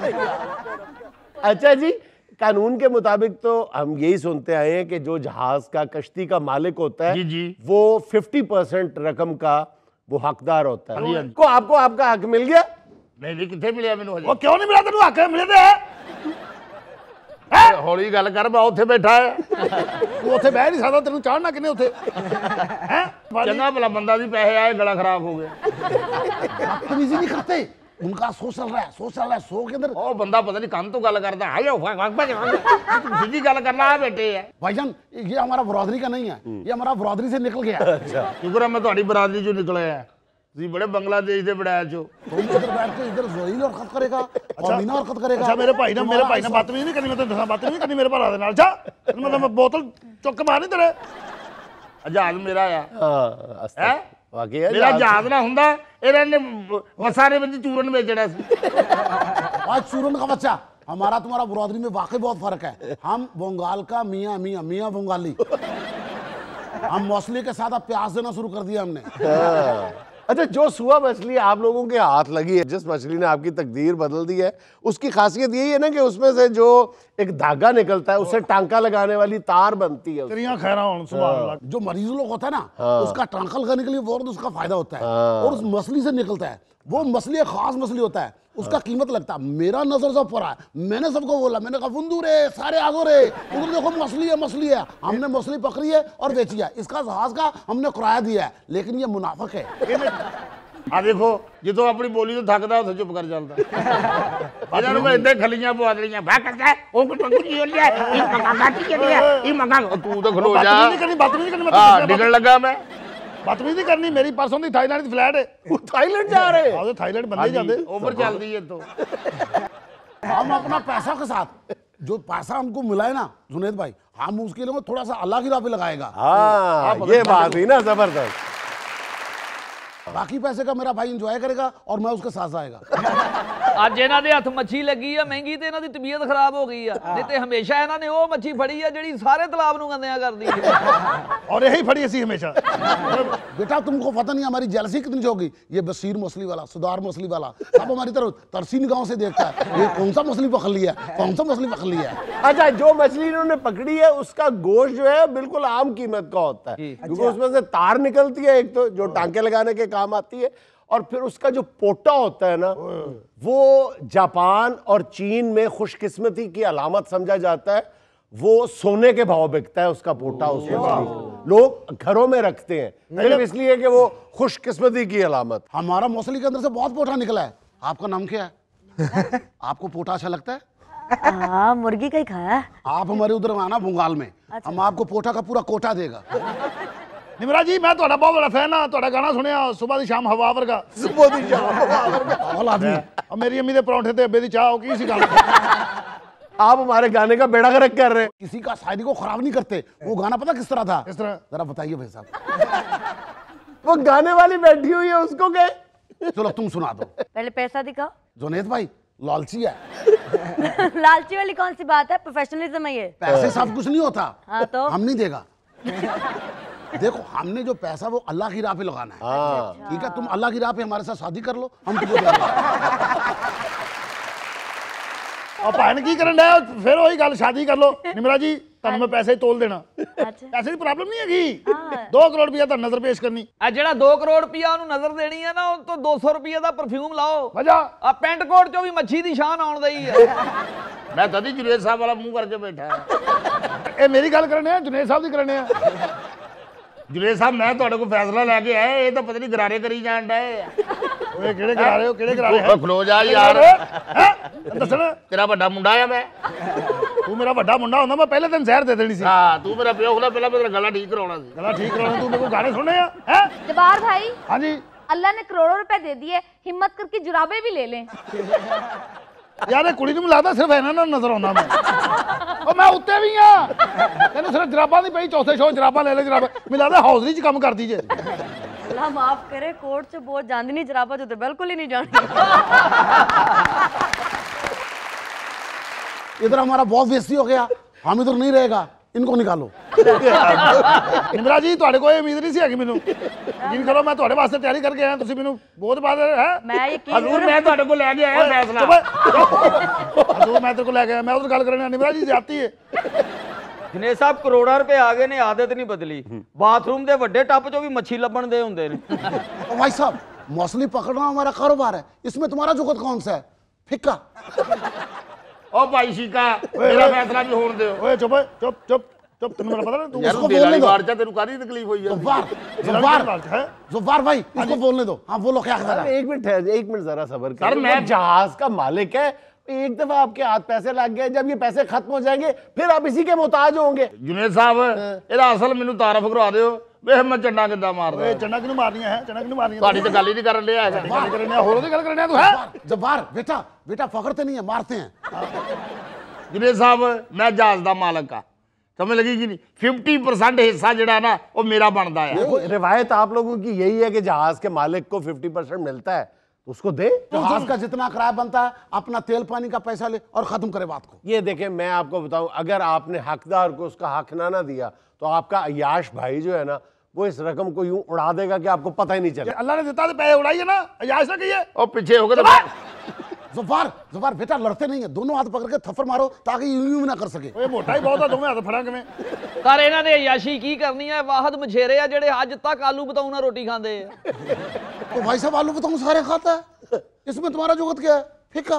अच्छा जी, कानून के मुताबिक तो हम यही सुनते आए हैं कि जो जहाज का, कश्ती का मालिक होता है, जी जी, वो पचास परसेंट रकम का वो हकदार होता है। को आपको आपका हक मिल गया? नहीं नहीं, कितने मिले मैनू? वो क्यों नहीं मिला तेनू? हक मिले थे। हौली गल कर, मैं उत्थे बैठा है। तू उत्थे बह नहीं सकदा, तेनू चाढ़ना किने उत्थे? हैं चंगा भला बंदा भी पैसे आए, गला खराब हो गया। बदतमीजी नहीं करते, उनका सो चल रहा है, सो चल रहा है, सो के अंदर। ओ बंदा पता नहीं कम तो गल करदा है, यो फक फक फक सीधी गल करना है बेटे है। भाईजान, ये हमारा बरादरी का नहीं है, ये हमारा बरादरी से निकल गया। अच्छा, शुक्र है मैं तुम्हारी बरादरी चो निकले है। तुसी बड़े बांग्लादेश दे बड़ा चो। तुम इधर बैठ के इधर ज़ोहील और खत करेगा और मीना और खत करेगा। अच्छा मेरे भाई ना, मेरे भाई ना बदतमीजी नहीं करनी, मैं तेरे बात नहीं करनी मेरे भरा दे नाल। अच्छा मतलब मैं बोतल चुक के मारनी तेरे। जहाज मेरा है। हाँ, है वाकई है। मेरा जहाज ना हुंदा, ਇਹਨਾਂ ਨੇ वसारे ਵਿੱਚ चूरन बेचना सी। आज चूरन का बच्चा, हमारा तुम्हारा बरादरी में वाकई बहुत फर्क है। हम बंगाल का मियाँ मियाँ मियाँ बंगाली, हम मौसली के साथ अब प्याज देना शुरू कर दिया हमने। अच्छा, जो सुआ मछली आप लोगों के हाथ लगी है, जिस मछली ने आपकी तकदीर बदल दी है, उसकी खासियत यही है ना कि उसमें से जो एक धागा निकलता है, उससे टांका लगाने वाली तार बनती है। तेरियां खैरा होन, सुभान अल्लाह। जो मरीज लोग होता है ना, उसका टांका लगाने के लिए वो उसका फायदा होता है, और उस मछली से निकलता है। वो मछली एक खास मछली होता है, उसका कीमत लगता है। मेरा नजर सब पर है, मैंने सबको बोला, मैंने कहा फुंदू रे, सारे आगो रे, उधर देखो मछली है, मछली है। हमने मछली पकड़ी है और बेची है, इसका जहाज का हमने किराया दिया है, लेकिन ये मुनाफिक है। आ देखो, जितो अपनी बोली तो थकदा उसे चुप कर चलदा। अजन में इधर खलियां पवा देलियां, भा करता है ओ को टंगू की हो लिया, ई मका काटी के लिया, ई मका। तू तो खलो जा, बदतमीजी करनी, बदतमीजी करनी। हां, निकल लगा मैं। बदतमीजी करनी मेरी परसों दी थाईलैंड दी फ्लाइट है। वो थाईलैंड जा रहे हैं? हां, तो थाईलैंड बंदे जांदे, ऊपर चलदी है। तो हम अपना पैसा के साथ जो पैसा हमको मिला है ना जुनैद भाई, हम उसके लिए थोड़ा सा अल्लाह की राह पे लगाएगा। हाँ, ये बात हुई ना जबरदस्त। बाकी पैसे का मेरा भाई एंजॉय करेगा और मैं उसके साथ आएगा। ਅੱਜ ਇਹਨਾਂ ਦੇ ਹੱਥ ਮੱਛੀ ਲੱਗੀ ਆ ਮਹਿੰਗੀ ਤੇ ਇਹਨਾਂ ਦੀ ਤਬੀਅਤ ਖਰਾਬ ਹੋ ਗਈ ਆ, ਨਹੀਂ ਤੇ ਹਮੇਸ਼ਾ ਇਹਨਾਂ ਨੇ ਉਹ ਮੱਛੀ ਫੜੀ ਆ ਜਿਹੜੀ ਸਾਰੇ ਤਲਾਬ ਨੂੰ ਗੰਦਿਆਂ ਕਰਦੀ ਹੈ। और यही फड़ी ऐसी हमेशा। बेटा तुमको पता नहीं हमारी जेलसी कितनी होगी। ये बशीर मछली वाला, सुधार मछली वाला सब हमारी तरफ तरसी निगाहों से देखता है, ये कौन सा मछली पकड़ लिया, कौन सा मछली पकड़ लिया। अच्छा, जो मछली इन्होंने पकड़ी है उसका गोश्त जो है बिल्कुल आम कीमत का होता है, क्योंकि उसमें से तार निकलती है एक तो, जो टांके लगाने के काम आती है, और फिर उसका जो पोटा होता है ना, वो जापान और चीन में खुशकिस्मती की अलामत समझा जाता है। वो सोने के भाव बिकता है उसका पोटा, उस मछली लोग घरों में रखते हैं सिर्फ इसलिए कि वो खुशकिस्मती की अलामत। हमारा मछली के अंदर से बहुत पोटा निकला है। आपका नाम क्या है? आपको पोटा अच्छा लगता है? हाँ, मुर्गी का ही खाया है। आप हमारे उधर आना बंगाल में, हम आपको पोटा का पूरा कोटा देगा। निमरा जी, मैं ਤੁਹਾਡਾ बहुत बड़ा फैन हाँ, ਤੁਹਾਡਾ गाना सुनिया सुबह दी शाम हवा वर्गा। सुबह दी शाम हवा वर्गा। और आदमी और मेरी अम्मी दे परोंठे ते अब्बे दी चाह की सी गाना। आप हमारे गाने का बेड़ा गर्क कर रहे हैं। किसी का शायरी को खराब नहीं करते। वो गाना पता किस तरह था? किस तरह? जरा बताइए भाई साहब। वो गाने वाली बैठी हुई है, उसको कहे। चलो तुम सुना दो। पहले पैसा दिखाओ। जुनेद भाई लालची है। लालची वाली कौन सी बात है, प्रोफेशनलिज्म है ये। पैसे सब कुछ नहीं होता। हाँ तो हम नहीं देगा। देखो हमने जो पैसा वो अल्लाह की राह पे लगाना है। हाँ ठीक है, तुम अल्लाह की राह पे हमारे साथ शादी कर लो, हम तुमको देंगे। और भैन की करन डे फिर वही गल शादी कर लो। निमरा जी तुम मैं पैसे तोल देना, अच्छा पैसे की प्रॉब्लम नहीं हैगी। हाँ। दो करोड़ रुपया तो नजर पेश करनी। ਆ ਜਿਹੜਾ दो करोड़ ਰੁਪਿਆ ਉਹਨੂੰ ਨਜ਼ਰ ਦੇਣੀ ਹੈ ਨਾ, ਉਹ ਤੋਂ दो सौ ਰੁਪਏ ਦਾ ਪਰਫਿਊਮ ਲਾਓ। वजह ਆ ਪੈਂਟ ਕੋਟ ਚੋਂ ਵੀ ਮੱਛੀ ਦੀ ਸ਼ਾਨ ਆਉਣ ਦਈ ਹੈ। मैं तभी जुनेद साहब वाला मुंह करके बैठा है। ए मेरी गल करने हैं, जुनेद साहब की करने हैं। जुनेद साहब मैं ਤੁਹਾਡੇ ਕੋਲ फैसला लेके आया, ये तो पता नहीं गरारे करी जान डे। ओए केड़े गरारे हो, केड़े गरारे हो? खलो जा यार। दसन तेरा बड़ा मुंडा है मैं। तू मेरा बड़ा मुंडा होंदा मैं पहले दिन जहर दे देनी सी। हां तू मेरा प्यो खला पहला मेरा गला ठीक कराउना सी। गला ठीक कराउना तू मेरे को गाने सुनने हैं? हैं? जबार भाई, हां जी अल्लाह ने करोड़ों रुपए दे दिए, हिम्मत करके जुराबे भी ले लें। यार ये कुड़ी ਨੂੰ ਲੱਗਦਾ ਸਿਰਫ ਇਹਨਾਂ ਨਾਲ ਨਜ਼ਰ ਆਉਂਦਾ ਮੈਂ। ਉਹ ਮੈਂ ਉੱਤੇ ਵੀ ਆ, ਤੈਨੂੰ ਸਿਰਫ ਜਰਾਬਾਂ ਦੀ ਪਈ, ਚੌਥੇ ਸ਼ੋਅ ਜਰਾਬਾਂ ਲੈ ਲੈ ਜਰਾਬਾਂ। ਮੈਨੂੰ ਲੱਗਦਾ ਹੌਜ਼ਰੀ 'ਚ ਕੰਮ ਕਰਦੀ ਜੇ। अल्लाह माफ करे, कोर्ट से बहुत जानती नहीं, जराबा जो तो बिल्कुल ही नहीं जानती। इधर हमारा बहुत बेइज्जती हो गया, हम इधर नहीं रहेगा, इनको निकालो। ਨਿਮਰਾ ਜੀ ਤੁਹਾਡੇ ਕੋਲ ਇਹ ਉਮੀਦ ਨਹੀਂ ਸੀ ਹੈਗੀ ਮੈਨੂੰ। ਯਕੀਨ ਕਰੋ ਮੈਂ ਤੁਹਾਡੇ ਵਾਸਤੇ ਤਿਆਰੀ ਕਰਕੇ ਆਇਆ, ਤੁਸੀਂ ਮੈਨੂੰ ਬਹੁਤ ਬਾਅਦ ਹੈ। मैं यकीन ਹਜ਼ੂਰ ਮੈਂ ਤੁਹਾਡੇ ਕੋਲ ਲੈ ਕੇ ਆਇਆ ਫੈਸਲਾ। ਹਜ਼ੂਰ ਮੈਂ ਤੇਰੇ ਕੋਲ ਲੈ ਕੇ ਆਇਆ, ਮੈਂ ਉਧਰ ਗੱਲ ਕਰਨੀ। ਨਿਮਰਾ ਜੀ ਜਾਤੀ ਹੈ। ਜਨੇ ਸਾਹਿਬ ਕਰੋੜਾਂ ਰੁਪਏ ਆ ਗਏ ਨੇ, ਆਦਤ ਨਹੀਂ ਬਦਲੀ। ਬਾਥਰੂਮ ਦੇ ਵੱਡੇ ਟੱਪ ਚੋਂ ਵੀ ਮੱਛੀ ਲੱਭਣ ਦੇ ਹੁੰਦੇ ਨੇ। ओ भाई साहब मौसली पकड़ना हमारा कारोबार है, इसमें तुम्हारा जुगत कौन सा है? फिक्का। ओ भाई शिका मेरा फैसला भी होने दो। ओए चुप चुप चुप चुप, तन्नू मेरा पता ना तू इसको बोलने दो। तेनू कादी तकलीफ हुई है। जुब्बार जुब्बार जुब्बार भाई इसको बोलने दो। हाँ बोलो क्या कर रहा है? एक मिनट ठहर, एक मिनट जरा सब्र सर, करो। मैं- मैं जहाज का मालिक है, एक दफा आपके हाथ पैसे लग गए, जब ये पैसे खत्म हो जाएंगे फिर आप इसी के मोहताज होंगे। जुनेद साहब ਇਹਦਾ ਅਸਲ ਮੈਨੂੰ ਤਾਰਫ ਕਰਵਾ ਦਿਓ। ਵੇ ਮੈਂ ਚੰਡਾ ਕਿੱਦਾਂ ਮਾਰਦਾ। ਓਏ ਚੰਡਾ ਕਿਨੂੰ ਮਾਰਨੀਆਂ ਹੈ? ਚੰਡਾ ਕਿਨੂੰ ਮਾਰਨੀਆਂ? ਤੁਹਾਡੀ ਤਾਂ ਗੱਲ ਹੀ ਨਹੀਂ ਕਰਨ ਲਿਆ ਹੈਗਾ। ਗੱਲ ਕਰਨੇ ਹੋਰ ਉਹਦੀ ਗੱਲ ਕਰਨੇ ਤੂੰ ਹੈ। जुब्बार बेटा बेटा पकड़ते नहीं है, मारते हैं। जुनेद साहब मैं जहाज ਦਾ ਮਾਲਕ ਆ, ਸਮਝ ਲੱਗੀ ਕਿ ਨਹੀਂ? फिफ्टी परसेंट ਹਿੱਸਾ ਜਿਹੜਾ ਨਾ ਉਹ ਮੇਰਾ ਬਣਦਾ ਹੈ। देखो, रिवायत आप लोगों की यही है कि जहाज के मालिक को फिफ्टी परसेंट मिलता है, उसको दे। जहाज का जितना किराया बनता है अपना तेल पानी का पैसा ले और खत्म करे बात को। ये देखें, मैं आपको बताऊं, अगर आपने हकदार को उसका हक ना ना दिया तो आपका अयाश भाई जो है ना, वो इस रकम को यूं उड़ा देगा कि आपको पता ही नहीं चलेगा। अल्लाह ने देता तो पैसे उड़ाइए ना, अयाश ना कहिए। और पीछे हो गए जुब्बार जुब्बार बेटा लड़ते नहीं है, दोनों हाथ पकड़ के थप्पड़ मारो ताकि यूं यूं ना कर सके। ओए मोटा ही बहुत है, दोवें हाथ फड़ा किवें? ਪਰ ਇਹਨਾਂ ਨੇ ਅਯਾਸ਼ੀ ਕੀ ਕਰਨੀ ਹੈ? ਵਾਹਦ ਮਛੇਰੇ ਆ ਜਿਹੜੇ ਅੱਜ ਤੱਕ ਆਲੂ ਬਤਾਉ ਨਾਲ ਰੋਟੀ ਖਾਂਦੇ ਆ। तो भाई साहब आलू बताऊं सारे खाता है, इसमें तुम्हारा जुगत क्या है? फिक्का।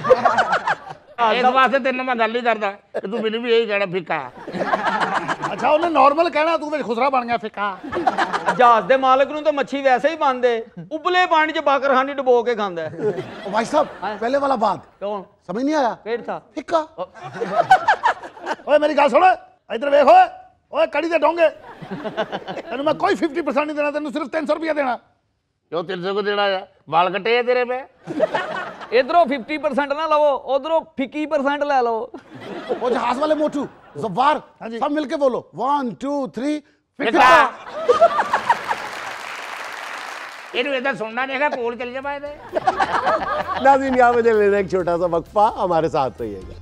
ਇਸ ਵਾਸਤੇ ਤੈਨੂੰ ਮੈਂ ਗੱਲ ਹੀ ਕਰਦਾ ਕਿ ਤੂੰ ਮੈਨੂੰ ਵੀ ਇਹੀ ਕਹਿਣਾ ਫਿੱਕਾ। ਅੱਛਾ ਉਹਨੇ ਨਾਰਮਲ ਕਹਿਣਾ, ਤੂੰ ਵਿੱਚ ਖੁਸਰਾ ਬਣ ਗਿਆ ਫਿੱਕਾ। ਜਹਾਜ਼ ਦੇ ਮਾਲਕ ਨੂੰ ਤਾਂ ਮੱਛੀ ਵੈਸੇ ਹੀ ਬੰਦੇ, ਉਬਲੇ ਪਾਣੀ 'ਚ ਬਾਕਰਹਾਨੀ ਡੁਬੋ ਕੇ ਖਾਂਦਾ ਹੈ। ओ भाई साहब पहले वाला बात ਕੌਣ? समझ नहीं आया? ਕਿਹੜਾ ਥਾ? फिक्का। ਓਏ ਮੇਰੀ ਗੱਲ ਸੁਣ, ਇੱਧਰ ਵੇਖ ਓਏ। ਓਏ ਕੜੀ ਦੇ ਡੋਂਗੇ, ਤੈਨੂੰ ਮੈਂ ਕੋਈ फिफ्टी परसेंट ਨਹੀਂ ਦੇਣਾ, ਤੈਨੂੰ ਸਿਰਫ तीन सौ ਰੁਪਇਆ ਦੇਣਾ। ਕਿਉਂ तीन सौ ਕੋ ਦੇਣਾ ਆ? ਵਾਲ ਕੱਟੇ ਆ ਤੇਰੇ ਮੈਂ। ਇਧਰੋਂ फिफ्टी परसेंट ਨਾ ਲਵੋ, ਉਧਰੋਂ फिक्की परसेंट ਲੈ ਲਓ। वो जहाज वाले मोटू जुब्बार सब मिलके बोलो वन टू थ्री ਫਿੱਕਾ। ਇਹਨੂੰ ਇਹਦਾ ਸੁਣਨਾ ਨਹੀਂ ਹੈਗਾ, ਕੋਲ ਚੱਲ ਜਾ ਬਾਏ। नाज़रीन, यहाँ मुझे लेना एक छोटा सा वक्फा, हमारे साथ रहिएगा।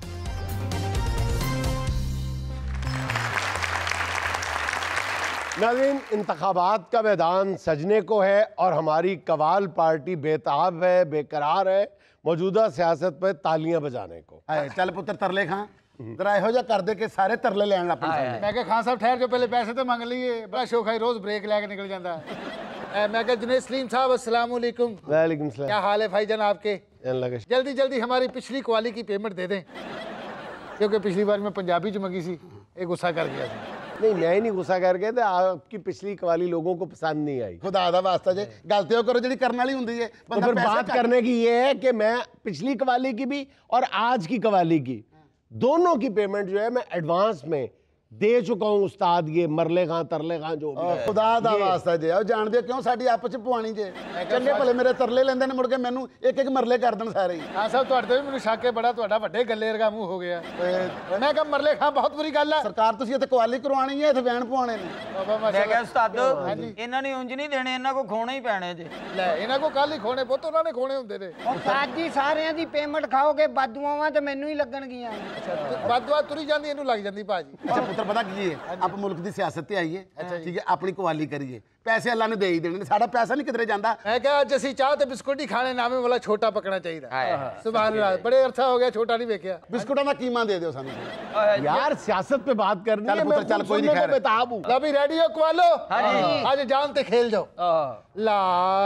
नाज़रीन, इंतखाबात का मैदान सजने को है और हमारी कवाल पार्टी बेताब है, बेकरार है मौजूदा सियासत पर तालियां बजाने को। हाय चल पुत्र तरले खां जरा ਇਹੋ ਜਿਹਾ ਕਰ ਦੇ ਕਿ ਸਾਰੇ ਤਰਲੇ ਲੈਣ ਲੱਗ ਪਏ। ਮੈਂ ਕਿਹਾ ਖਾਨ ਸਾਹਿਬ ਠਹਿਰ ਜੋ, ਪਹਿਲੇ ਪੈਸੇ ਤੇ ਮੰਗ ਲਈਏ। ਬੜਾ ਸ਼ੌਕ ਹੈ, ਰੋਜ਼ ਬ੍ਰੇਕ ਲੈ ਕੇ ਨਿਕਲ ਜਾਂਦਾ ਹੈ। मैं क्या जुनेद सलीम साहब अस्सलाम वालेकुम। वालेकुम सलाम। क्या हाल है भाईजान आपके? अल्लाह का जल्दी जल्दी हमारी पिछली कवाली की पेमेंट दे दें, क्योंकि पिछली बार मैं पंजाबी च मंगी सी, एक गुस्सा कर गया था। नहीं, मैं ही नहीं गुस्सा कर गया था, आपकी पिछली कवाली लोगों को पसंद नहीं आई। खुदा दा वास्ता जे गलतियों करो ਜਿਹੜੀ ਕਰਨ ਵਾਲੀ ਹੁੰਦੀ है। तो फिर बात करने की ये है कि मैं पिछली कवाली की भी और आज की कवाली की दोनों की पेमेंट जो है मैं एडवांस में दे चुका हूं उस्ताद ये मरले खां तरले खां जो भी है। खुदा दा वास्ता जे ਉਹ ਜਾਣਦੇ ਕਿਉਂ ਸਾਡੀ ਆਪਸ ਚ ਪਵਾਣੀ ਜੇ ਚੰਗੇ ਭਲੇ ਮੇਰੇ ਤਰਲੇ ਲੈਂਦੇ ਨੇ ਮੁੜ ਕੇ ਮੈਨੂੰ ਇੱਕ ਇੱਕ ਮਰਲੇ ਕਰ ਦੇਣ ਸਾਰੇ ਹੀ। ਹਾਂ ਸਾਹਿਬ ਤੁਹਾਡੇ ਤੇ ਵੀ ਮੈਨੂੰ ਸ਼ੱਕ ਹੈ ਬੜਾ, ਤੁਹਾਡਾ ਵੱਡੇ ਗੱਲੇ ਵਰਗਾ ਮੂੰਹ ਹੋ ਗਿਆ। ਮੈਂ ਕਿਹਾ ਮਰਲੇ ਖਾਂ ਬਹੁਤ ਬੁਰੀ ਗੱਲ ਹੈ। ਸਰਕਾਰ ਤੁਸੀਂ ਇੱਥੇ ਕੁਆਲੀ ਕਰਵਾਣੀ ਹੈ, ਇੱਥੇ ਵੈਣ ਪਵਾਣੇ ਨੇ। ਮੈਂ ਕਿਹਾ ਉਸਤਾਦ ਇਹਨਾਂ ਨੇ ਉਂਝ ਨਹੀਂ ਦੇਣੇ, ਇਹਨਾਂ ਕੋ ਖੋਣੇ ਹੀ ਪੈਣੇ ਜੇ। ਲੈ ਇਹਨਾਂ ਕੋ ਕੱਲ ਹੀ ਖੋਣੇ ਪੁੱਤ, ਉਹਨਾਂ ਨੇ ਖੋਣੇ ਹੁੰਦੇ ਨੇ। ਉਸਤਾਦ ਜੀ ਸਾਰਿਆਂ ਦੀ ਪੇਮੈਂਟ ਖਾਓਗੇ, ਬਾਦੂਆਵਾਂ ਤੇ ਮੈਨੂੰ ਹੀ ਲੱਗਣਗੀਆਂ। ਬਾਦੂਆ ਤੁਰੀ ਜਾਂਦੀ ਇਹਨੂੰ ਲੱਗ ਜਾਂਦੀ ਭਾਜੀ। ਅੱਛਾ ਪੁੱਤਰ ਪਤਾ ਕੀ ਹੈ, ਆਪਾਂ ਮੁਲਕ ਦੀ ਸਿਆਸਤ ਤੇ ਆਈਏ, ਠੀਕ ਹੈ, ਆਪਣੀ ਕੁਆਲੀ ਕਰੀਏ, ਪੈਸੇ ਅੱਲਾ ਨੇ ਦੇ ਹੀ ਦੇਣੇ ਨੇ, ਸਾਡਾ ਪੈਸਾ ਨਹੀਂ ਕਿਧਰੇ ਜਾਂਦਾ। ਮੈਂ ਕਿਹਾ ਅੱਜ ਅਸੀਂ ਚਾਹ ਤੇ ਬਿਸਕੁਟ ਹੀ ਖਾਣੇ, ਨਾਵੇਂ ਵਾਲਾ ਛੋਟਾ ਪਕਣਾ ਚਾਹੀਦਾ। ਸੁਭਾਨ ਅੱਲਾਹ, ਬੜੇ ਅਰਸਾ ਹੋ ਗਿਆ ਛੋਟਾ ਨਹੀਂ ਵੇਖਿਆ। ਬਿਸਕੁਟਾਂ ਦਾ ਕੀਮਾ ਦੇ ਦਿਓ ਸਾਨੂੰ यार सियासत पे बात करनी चल है, पुत्र, मैं चल, खुद कोई नहीं सुनने खैर। को बेताब हूं। लो भी रेडी हो कवालो? आज जान ते खेल जाओ। ला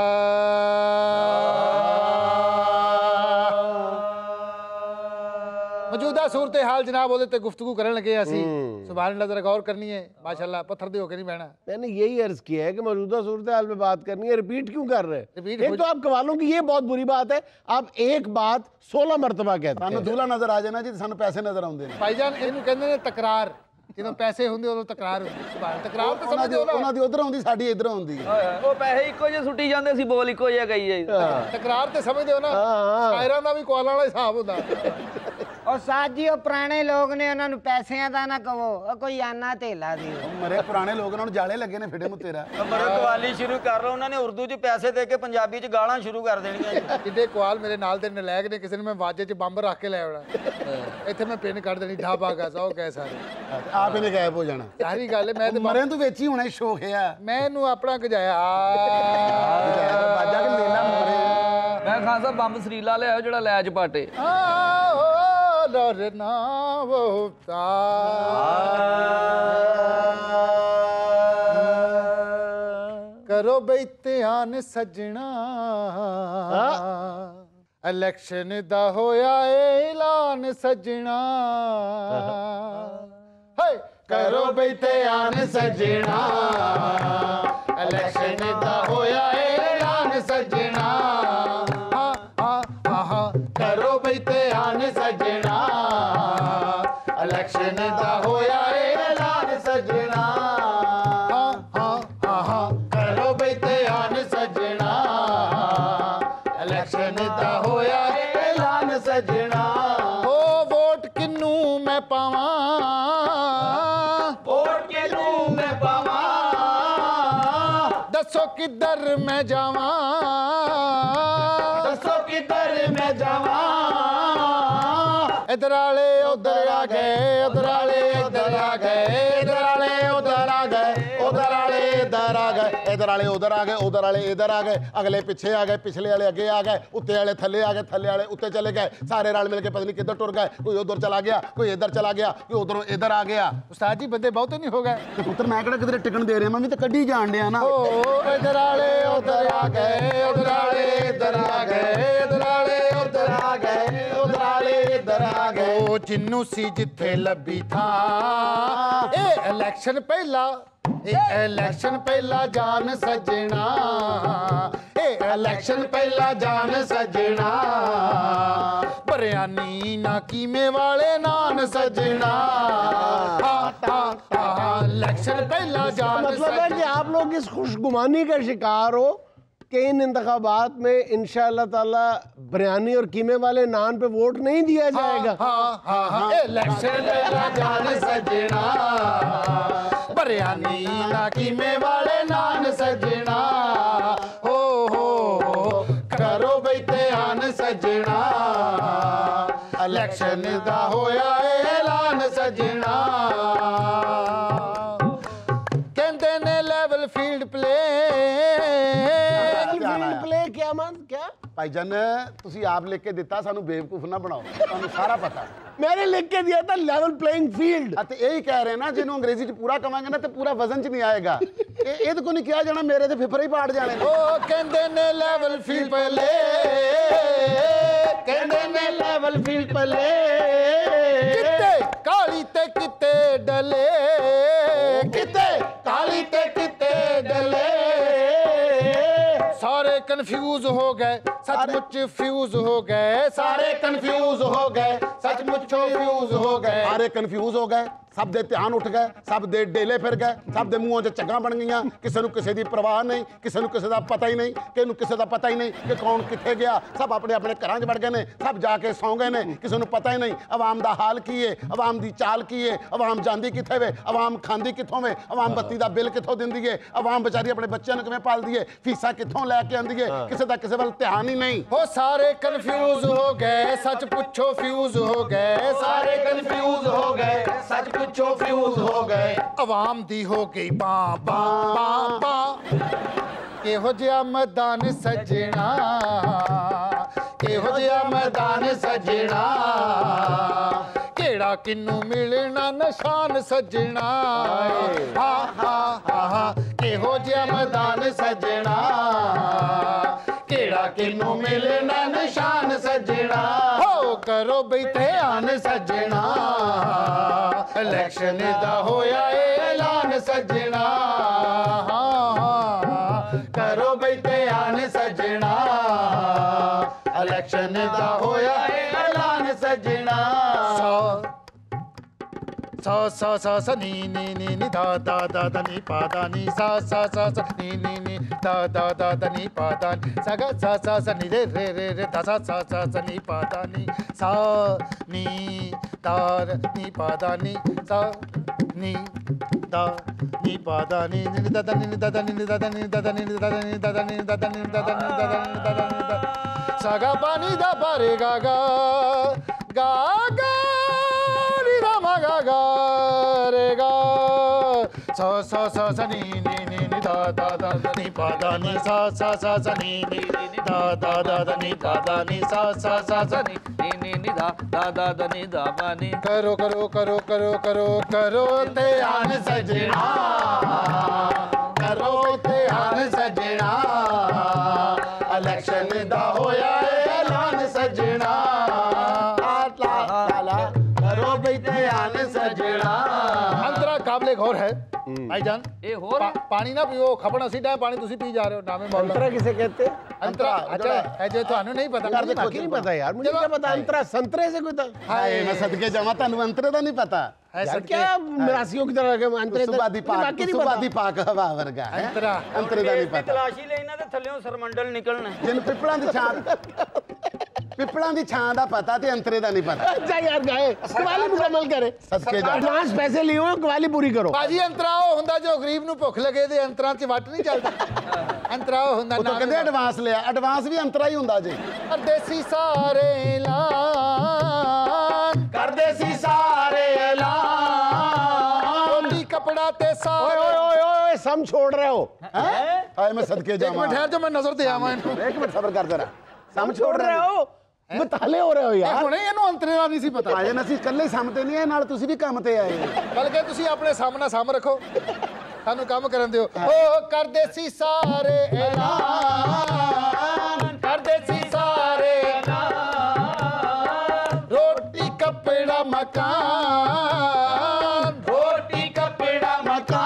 मौजूदा सूरत हाल जनाब ਉਹਦੇ ਤੇ ਗੁਫ਼ਤਗੂ ਕਰਨ ਲੱਗੇ ਅਸੀਂ। सुभान अल्लाह, जरा गौर करनी है माशाल्लाह, पत्थर दे होके नहीं बहना। मैंने यही अर्ज किया है कि मौजूदा सूरत हाल पे बात करनी है, रिपीट क्यों कर रहे हैं? रिपीट एक तो आप कवालों की ये बहुत बुरी बात है, आप एक बात सोलह मरतबा कहते ਸਾਨੂੰ हैं। ਦੂਲਾ ਨਜ਼ਰ ਆ ਜਾਣਾ ਜੀ, ਸਾਨੂੰ ਪੈਸੇ ਨਜ਼ਰ ਆਉਂਦੇ ਨੇ। ਭਾਈਜਾਨ ਇਹਨੂੰ ਕਹਿੰਦੇ ਨੇ ਤਕਰਾਰ। ਜਦੋਂ ਪੈਸੇ ਹੁੰਦੇ ਉਦੋਂ ਤਕਰਾਰ ਹੁੰਦੀ। ਸੁਭਾਨ, ਤਕਰਾਰ ਤਾਂ ਉਹਨਾਂ ਦੀ ਸਮਝਦੇ ਹੋ ਨਾ। ਉਹਨਾਂ ਦੀ ਉਧਰ ਆਉਂਦੀ, ਸਾਡੀ ਇੱਧਰ ਆਉਂਦੀ ਹੈ। ਉਹ ਪੈਸੇ ਇੱਕੋ ਜਿਹੇ ਸੁੱਟੀ ਜਾਂਦੇ ਸੀ, ਬੋਲ ਇੱਕੋ ਜਿਹਾ ਗਈ ਜਾਈ। ਤਕਰਾਰ ਤੇ ਸਮਝਦੇ ਹੋ ਨਾ। ਹਾਂ। ਸ਼ਾਇਰਾਂ ਦਾ ਵੀ ਕੁਆਲਾਂ ਵਾਲਾ ਹਿਸਾਬ ਹੁੰਦਾ। ਉਸਤਾਦ ਜੀ ਉਹ ਪੁਰਾਣੇ ਲੋਕ ਨੇ, ਉਹਨਾਂ ਨੂੰ ਪੈਸਿਆਂ ਦਾ ਨਾ ਕਹੋ, ਉਹ ਕੋਈ ਆਨਾ ਧੇਲਾ ਦਿਓ। ਮਰੇ ਪੁਰਾਣੇ ਲੋਕ ਉਹਨਾਂ ਨੂੰ ਜਾਲੇ ਲੱਗੇ ਨੇ ਫਿੱਡੇ ਮੁੱਤੇਰਾ। ਮਰੋ ਕਵਾਲੀ ਸ਼ੁਰੂ ਕਰ ਲਓ, ਉਹਨਾਂ ਨੇ ਉਰਦੂ 'ਚ ਪੈਸੇ ਦੇ ਕੇ ਪੰਜਾਬੀ 'ਚ ਗਾਲਾਂ ਸ਼ੁਰੂ ਕਰ ਦੇਣੀਆਂ ਜੀ। ਜਿੱਡੇ ਕੁਆਲ ਮੇਰੇ ਨਾਲ ਦੇ ਨਲਾਇਕ ਨੇ, ਕਿਸੇ ਨੇ ਮੈਂ ਵਾਜੇ 'ਚ ਬੰਬ ਰੱਖ ਕੇ ਲੈ ਆਉਣਾ, ਇੱਥੇ ਮੈਂ ਪਿੰਨ ਕੱਢ ਦੇਣੀ, ਢਾਬਾ ਗਾ ਸੌ ਗਏ ਸਾਰੇ। ਆਪ ਇਹਨੇ ਗਾਇਬ ਹੋ ਜਾਣਾ। ਸਾਰੀ ਗੱਲ ਹੈ। ਮੈਂ ਤੇ ਮਰੇ ਤੂੰ ਵੇਚੀ ਹੋਣਾ ਸ਼ੌਕ ਹੈ। ਮੈਂ ਇਹਨੂੰ ਆਪਣਾ ਗਜਾਇਆ। ਬਾਜਾ ਕੇ ਲੈਲਾ ਮਰੇ। ਮੈਂ ਖਾਨ ਸਾਹਿਬ ਬੰਬ ਸਰੀਲਾ ਲਿਆਓ ਜਿਹੜਾ ਲੈਜ ਪਾਟੇ। ਆਓ ਲਰਨਾ ਵੋਤਾ ਕਰੋ ਬਈ ਧਿਆਨ ਸੱਜਣਾ, ਇਲੈਕਸ਼ਨ ਦਾ ਹੋਇਆ ਐਲਾਨ ਸੱਜਣਾ। ਹੇ ਕਰੋ ਬਈ ਧਿਆਨ ਸੱਜਣਾ, ਇਲੈਕਸ਼ਨ ਦਾ ਹੋਇਆ ਐਲਾਨ ਸੱਜਣਾ। ਹਾਂ ਹਾਂ ਹਾਂ ਹਾਂ ਕਰੋ ਬਈ ਧਿਆਨ ਸੱਜਣਾ, ਇਲੈਕਸ਼ਨ ਦਾ ਹੋਇਆ ਐਲਾਨ ਸੱਜਣਾ। ਹਾਂ ਹਾਂ ਹਾਂ ਹਾਂ ਕਰੋ ਬਈ ਧਿਆਨ ਸੱਜਣਾ, ਇਲੈਕਸ਼ਨ ਦਾ ਹੋਇਆ ਐਲਾਨ ਸੱਜਣਾ। ਓ ਵੋਟ ਕਿਨੂੰ ਮੈਂ ਪਾਵਾਂ, ਵੋਟ ਕਿਨੂੰ ਮੈਂ ਪਾਵਾਂ, ਦੱਸੋ ਕਿੱਧਰ ਮੈਂ ਜਾਵਾਂ, ਦੱਸੋ ਕਿੱਧਰ ਮੈਂ ਜਾਵਾਂ। ਇਧਰ ਵਾਲੇ ਉਧਰ ਆ ਗਏ, ਉਧਰ ਵਾਲੇ ਇਧਰ ਆ ਗਏ, ਇਧਰ ਵਾਲੇ ਉਧਰ ਆ ਗਏ, ਉਧਰ ਵਾਲੇ ਇਧਰ ਆ ਗਏ, ਇਧਰ ਵਾਲੇ ਉਧਰ ਆ ਗਏ, ਉਧਰ ਵਾਲੇ ਇਧਰ ਆ ਗਏ, ਅਗਲੇ ਪਿੱਛੇ ਆ ਗਏ, ਪਿਛਲੇ ਵਾਲੇ ਅੱਗੇ ਆ ਗਏ, ਉੱਤੇ ਵਾਲੇ ਥੱਲੇ ਆ ਗਏ, ਥੱਲੇ ਵਾਲੇ ਉੱਤੇ ਚਲੇ ਗਏ, ਸਾਰੇ ਰਲ ਮਿਲ ਕੇ ਪਤਾ ਨਹੀਂ ਕਿੱਧਰ ਟੁਰ ਗਏ। ਕੋਈ ਉਧਰ ਚਲਾ ਗਿਆ, ਕੋਈ ਇੱਧਰ ਚਲਾ ਗਿਆ, ਕੋਈ ਉਧਰੋਂ ਇੱਧਰ ਆ ਗਿਆ। ਉਸਤਾਦ ਜੀ ਬੰਦੇ ਬਹੁਤੇ ਨਹੀਂ ਹੋ ਗਏ। ਤੇ ਪੁੱਤਰ ਮੈਂ ਕਿਹੜਾ ਕਿਧਰੇ ਟਿਕਣ ਦੇ ਰਿਹਾ, ਮੈਂ ਵੀ ਤਾਂ ਕੱਢੀ ਜਾਣ ਡਿਆ ਨਾ। ਓ ਇਧਰ ਵਾਲੇ ਉਧਰ ਆ ਗਏ, ਉਧਰ ਵਾਲੇ ਇਧਰ ਆ ਗਏ, ਇਧਰ ਵਾਲੇ ਉਧਰ ਆ ਗਏ, ਉਧਰ ਵਾਲੇ ਇੱਧਰ ਆ ਗਏ। ਉਹ ਜਿੰਨੂੰ ਸੀ ਜਿੱਥੇ ਲੱਭੀ ਥਾਂ, ਇਹ ਇਲੈਕਸ਼ਨ ਪਹਿਲਾਂ, ਇਹ ਇਲੈਕਸ਼ਨ ਪਹਿਲਾਂ ਜਾਨ ਸੱਜਣਾ, ਇਹ ਇਲੈਕਸ਼ਨ ਪਹਿਲਾਂ ਜਾਨ ਸੱਜਣਾ। ਬਰਿਆਨੀ ਨਾ ਕੀਮੇ ਵਾਲੇ ਨਾਨ ਸੱਜਣਾ। ਹਾਂ ਹਾਂ ਹਾਂ इलेक्शन पहला जान मतलब है कि आप लोग इस खुशगुमानी का शिकार हो कि इन इंतखाबात में इंशाअल्लाह ताला बिरयानी और कीमे वाले नान पे वोट नहीं दिया जाएगा। हाँ हाँ हाँ इलेक्शन पहला जान सजना बिरयानी ना कीमे वाले नान सजना हो हो करो बई ध्यान सजना इलेक्शन दा होया ऐलान सजना कहंदे ने level field play field play क्या मान क्या भाईजान तुसी आप लिख के दिता सानू बेवकूफ ना बनाओ सानू सारा पता मैंने लिख के दिया था लेवल प्लेइंग फील्ड। ਅਤੇ ਇਹੀ ਕਹਿ ਰਹੇ ਨਾ ਜਿਹਨੂੰ ਅੰਗਰੇਜ਼ੀ ਚ ਪੂਰਾ ਕਵਾਂਗੇ ਨਾ ਤੇ ਪੂਰਾ ਵਜ਼ਨ ਚ ਨਹੀਂ ਆਏਗਾ ਇਹ ਇਹਦੇ ਕੋ ਨਹੀਂ ਕਿਹਾ ਜਾਣਾ ਮੇਰੇ ਤੇ ਫਿਫਰੇ ਹੀ ਪਾੜ ਜਾਣੇ ਨੇ ਉਹ ਕਹਿੰਦੇ ਨੇ ਲੈਵਲ ਫੀਲਡ ਪਲੇ ਕਹਿੰਦੇ ਨੇ लेवल फील्ड प्ले ਕਿਤੇ ਕਾਲੀ ਤੇ ਕਿਤੇ ਡਲੇ ਕਿਤੇ ਕਾਲੀ ਤੇ ਕਿਤੇ ਡਲੇ ਸਾਰੇ ਕਨਫਿਊਜ਼ ਹੋ ਗਏ ਸੱਚਮੁੱਚ ਫਿਊਜ਼ ਹੋ ਗਏ ਸਾਰੇ ਕਨਫਿਊਜ਼ ਹੋ ਗਏ ਸੱਚਮੁੱਚ ਫਿਊਜ਼ ਹੋ ਗਏ ਸਾਰੇ ਕਨਫਿਊਜ਼ ਹੋ ਗਏ ਸਭ ਦੇ ਧਿਆਨ ਉੱਠ ਗਏ, ਸਭ ਦੇ ਡੇਲੇ ਫਿਰ ਗਏ, ਸਭ ਦੇ ਮੂੰਹਾਂ 'ਚ ਝੱਗਾਂ ਬਣ ਗਈਆਂ। ਕਿਸੇ ਨੂੰ ਕਿਸੇ ਦੀ ਪਰਵਾਹ ਨਹੀਂ, ਕਿਸੇ ਨੂੰ ਕਿਸੇ ਦਾ ਪਤਾ ਹੀ ਨਹੀਂ, ਕਿਸੇ ਨੂੰ ਕਿਸੇ ਦਾ ਪਤਾ ਹੀ ਨਹੀਂ ਕਿ ਕੌਣ ਕਿੱਥੇ ਗਿਆ। ਸਭ ਆਪਣੇ ਆਪਣੇ ਘਰਾਂ 'ਚ ਵੜ ਗਏ ਨੇ, ਸਭ ਜਾ ਕੇ ਸੌਂ ਗਏ ਨੇ, ਕਿਸੇ ਨੂੰ ਪਤਾ ਹੀ ਨਹੀਂ ਆਵਾਮ ਦਾ ਹਾਲ ਕੀ ਹੈ, ਆਵਾਮ ਦੀ ਚਾਲ ਕੀ ਹੈ, ਆਵਾਮ ਜਾਂਦੀ ਕਿੱਥੇ ਵੇ, ਆਵਾਮ ਖਾਂਦੀ ਕਿੱਥੋਂ ਵੇ, ਆਵਾਮ ਬੱਤੀ ਦਾ ਬਿੱਲ ਕਿੱਥੋਂ ਦਿੰਦੀ ਹੈ, ਆਵਾਮ ਵਿਚਾਰੀ ਆਪਣੇ ਬੱਚਿਆਂ ਨੂੰ ਕਿਵੇਂ ਪਾਲਦੀ ਹੈ, ਫੀਸਾਂ ਕਿੱਥੋਂ ਲੈ ਕੇ ਆਉਂਦੀ ਹੈ, ਕਿਸੇ ਦਾ ਕਿਸੇ ਵੱਲ ਧਿਆਨ ਹੀ ਨਹੀਂ। हो सारे कंफ्यूज हो गए, सच पूछो फ्यूज हो गए, सारे कंफ्यूज हो गए, सच पूछो फ्यूज हो गए। आवाम दी हो गई बा बा बा बा। केहो जिहा मैदान सजना, केहो जिहा मैदान सजना, केड़ा किन्नू मिलना निशान सजना। हा हा हा हा केहो जिहा मैदान सजना, केड़ा किन्नू मिलना निशान सजना। हो करो बई ध्यान सजना, इलेक्शन दा होया ऐलान सजना। करो बई ध्यान सजना, इलेक्शन दा होया ऐलान सजना। सा सा सा सा नी नी नी नी दा दा दा दा नी पा दा नी सा सा सा सा नी नी नी दा दा दा दा नी पा दा सा गा सा सा सा नी रे रे रे रे दा सा सा सा सा नी पा दा नी सा नी दा नी पा दा नी सा नी दा नी पा दा नी नी दा दा नी दा दा नी दा दा नी दा दा नी दा दा नी दा दा नी दा दा नी दा दा नी दा दा नी दा दा नी दा सा गा पा नी दा पा रे गा गा गा गा नी दा मा गा गा रे गा सा सा सा सा नी नी नी नी दा दा दा नी पा दा नी सा सा सा सा नी नी नी दा दा दा दा नी पा दा नी सा सा सा सा नी नी नी नी दा दा दा दा नी दा पा नी। करो करो करो करो करो करो ध्यान सजना, करो ध्यान सजना, इलेक्शन दा होया ऐलान सजना। करो बई ध्यान सजना। अंतरा काबिले गौर है भाईजान, ये हो रहा पा, पानी ना पियो, खपना सीधा पानी तुसी पी जा रहे हो। नामे मौला अंतरा किसे कहते? अंतरा अच्छा है जो थानू नहीं पता। यार देखो नहीं पता यार, मुझे क्या पता अंतरा संतरे से कोई था। हाय मैं सदके जावा, तानू अंतरे दा नहीं पता है। यार क्या मरासियों की तरह के अंतरे सुबादी पाक, सुबादी पाक हवा वर्गा है। अंतरा अंतरे दा नहीं पता। तलाशी ले इन्हां दे थल्लेों सरमंडल निकलना। जिन पिपलां दी छां पिपलां दी छां दा पता ते अंतरे दा नहीं पता। अच्छा यार गाए कवाली मुकम्मल करे, सदके जा एडवांस पैसे लियो, कवाली पूरी करो। बाजी अंतरा ਉਹ ਹੁੰਦਾ ਜੋ ਗਰੀਬ ਨੂੰ ਭੁੱਖ ਲੱਗੇ ਤੇ ਅੰਤਰਾਂ 'ਚ ਵੱਟ ਨਹੀਂ ਚੱਲਦਾ। ਅੰਤਰਾ ਉਹ ਹੁੰਦਾ ਉਹ ਤਾਂ ਕਹਿੰਦੇ ਐਡਵਾਂਸ ਲਿਆ, ਐਡਵਾਂਸ ਵੀ ਅੰਤਰਾ ਹੀ ਹੁੰਦਾ ਜੀ। ਪਰਦੇਸੀ ਸਾਰੇ ਐਲਾਨ, ਕਰਦੇ ਸੀ ਸਾਰੇ ਐਲਾਨ, ਰੋਟੀ ਕਪੜਾ ਤੇ ओए ਸਾਰੇ। ओए ओए ओए सम छोड़ रहे हो, हैं हाय मैं सदके ਇੱਕ जावा। ਮਿੰਟ ਠਹਿਰ ਜਾ, ਮੈਂ ਨਜ਼ਰ ਤੇ ਆਵਾਂ ਇਹਨੂੰ। एक मिनट सब्र कर जरा, सम छोड़ रहे हो, बताले हो रहे हो ਇਹ यार। ਹੁਣੇ ਇਹਨੂੰ ਅੰਤਰੇ ਦਾ ਨਹੀਂ ਸੀ ਪਤਾ। ਭਾਜਨ ਅਸੀਂ ਇਕੱਲੇ ਸਮ ਤੇ ਨਹੀਂ ਆਏ, ਨਾਲ ਤੁਸੀਂ ਵੀ ਕੰਮ ਤੇ ਆਏ। ਬਲਕਿ ਤੁਸੀਂ ਆਪਣੇ ਸਾਹਮਣੇ ਸਾਮ ਰੱਖੋ, ਸਾਨੂੰ ਕੰਮ ਕਰਨ ਦਿਓ। ਓ ਕਰਦੇ ਸੀ ਸਾਰੇ ਐਲਾਨ, ਕਰਦੇ ਸੀ ਸਾਰੇ ਐਲਾਨ, ਰੋਟੀ ਕੱਪੜਾ ਮਕਾਨ, ਰੋਟੀ ਕੱਪੜਾ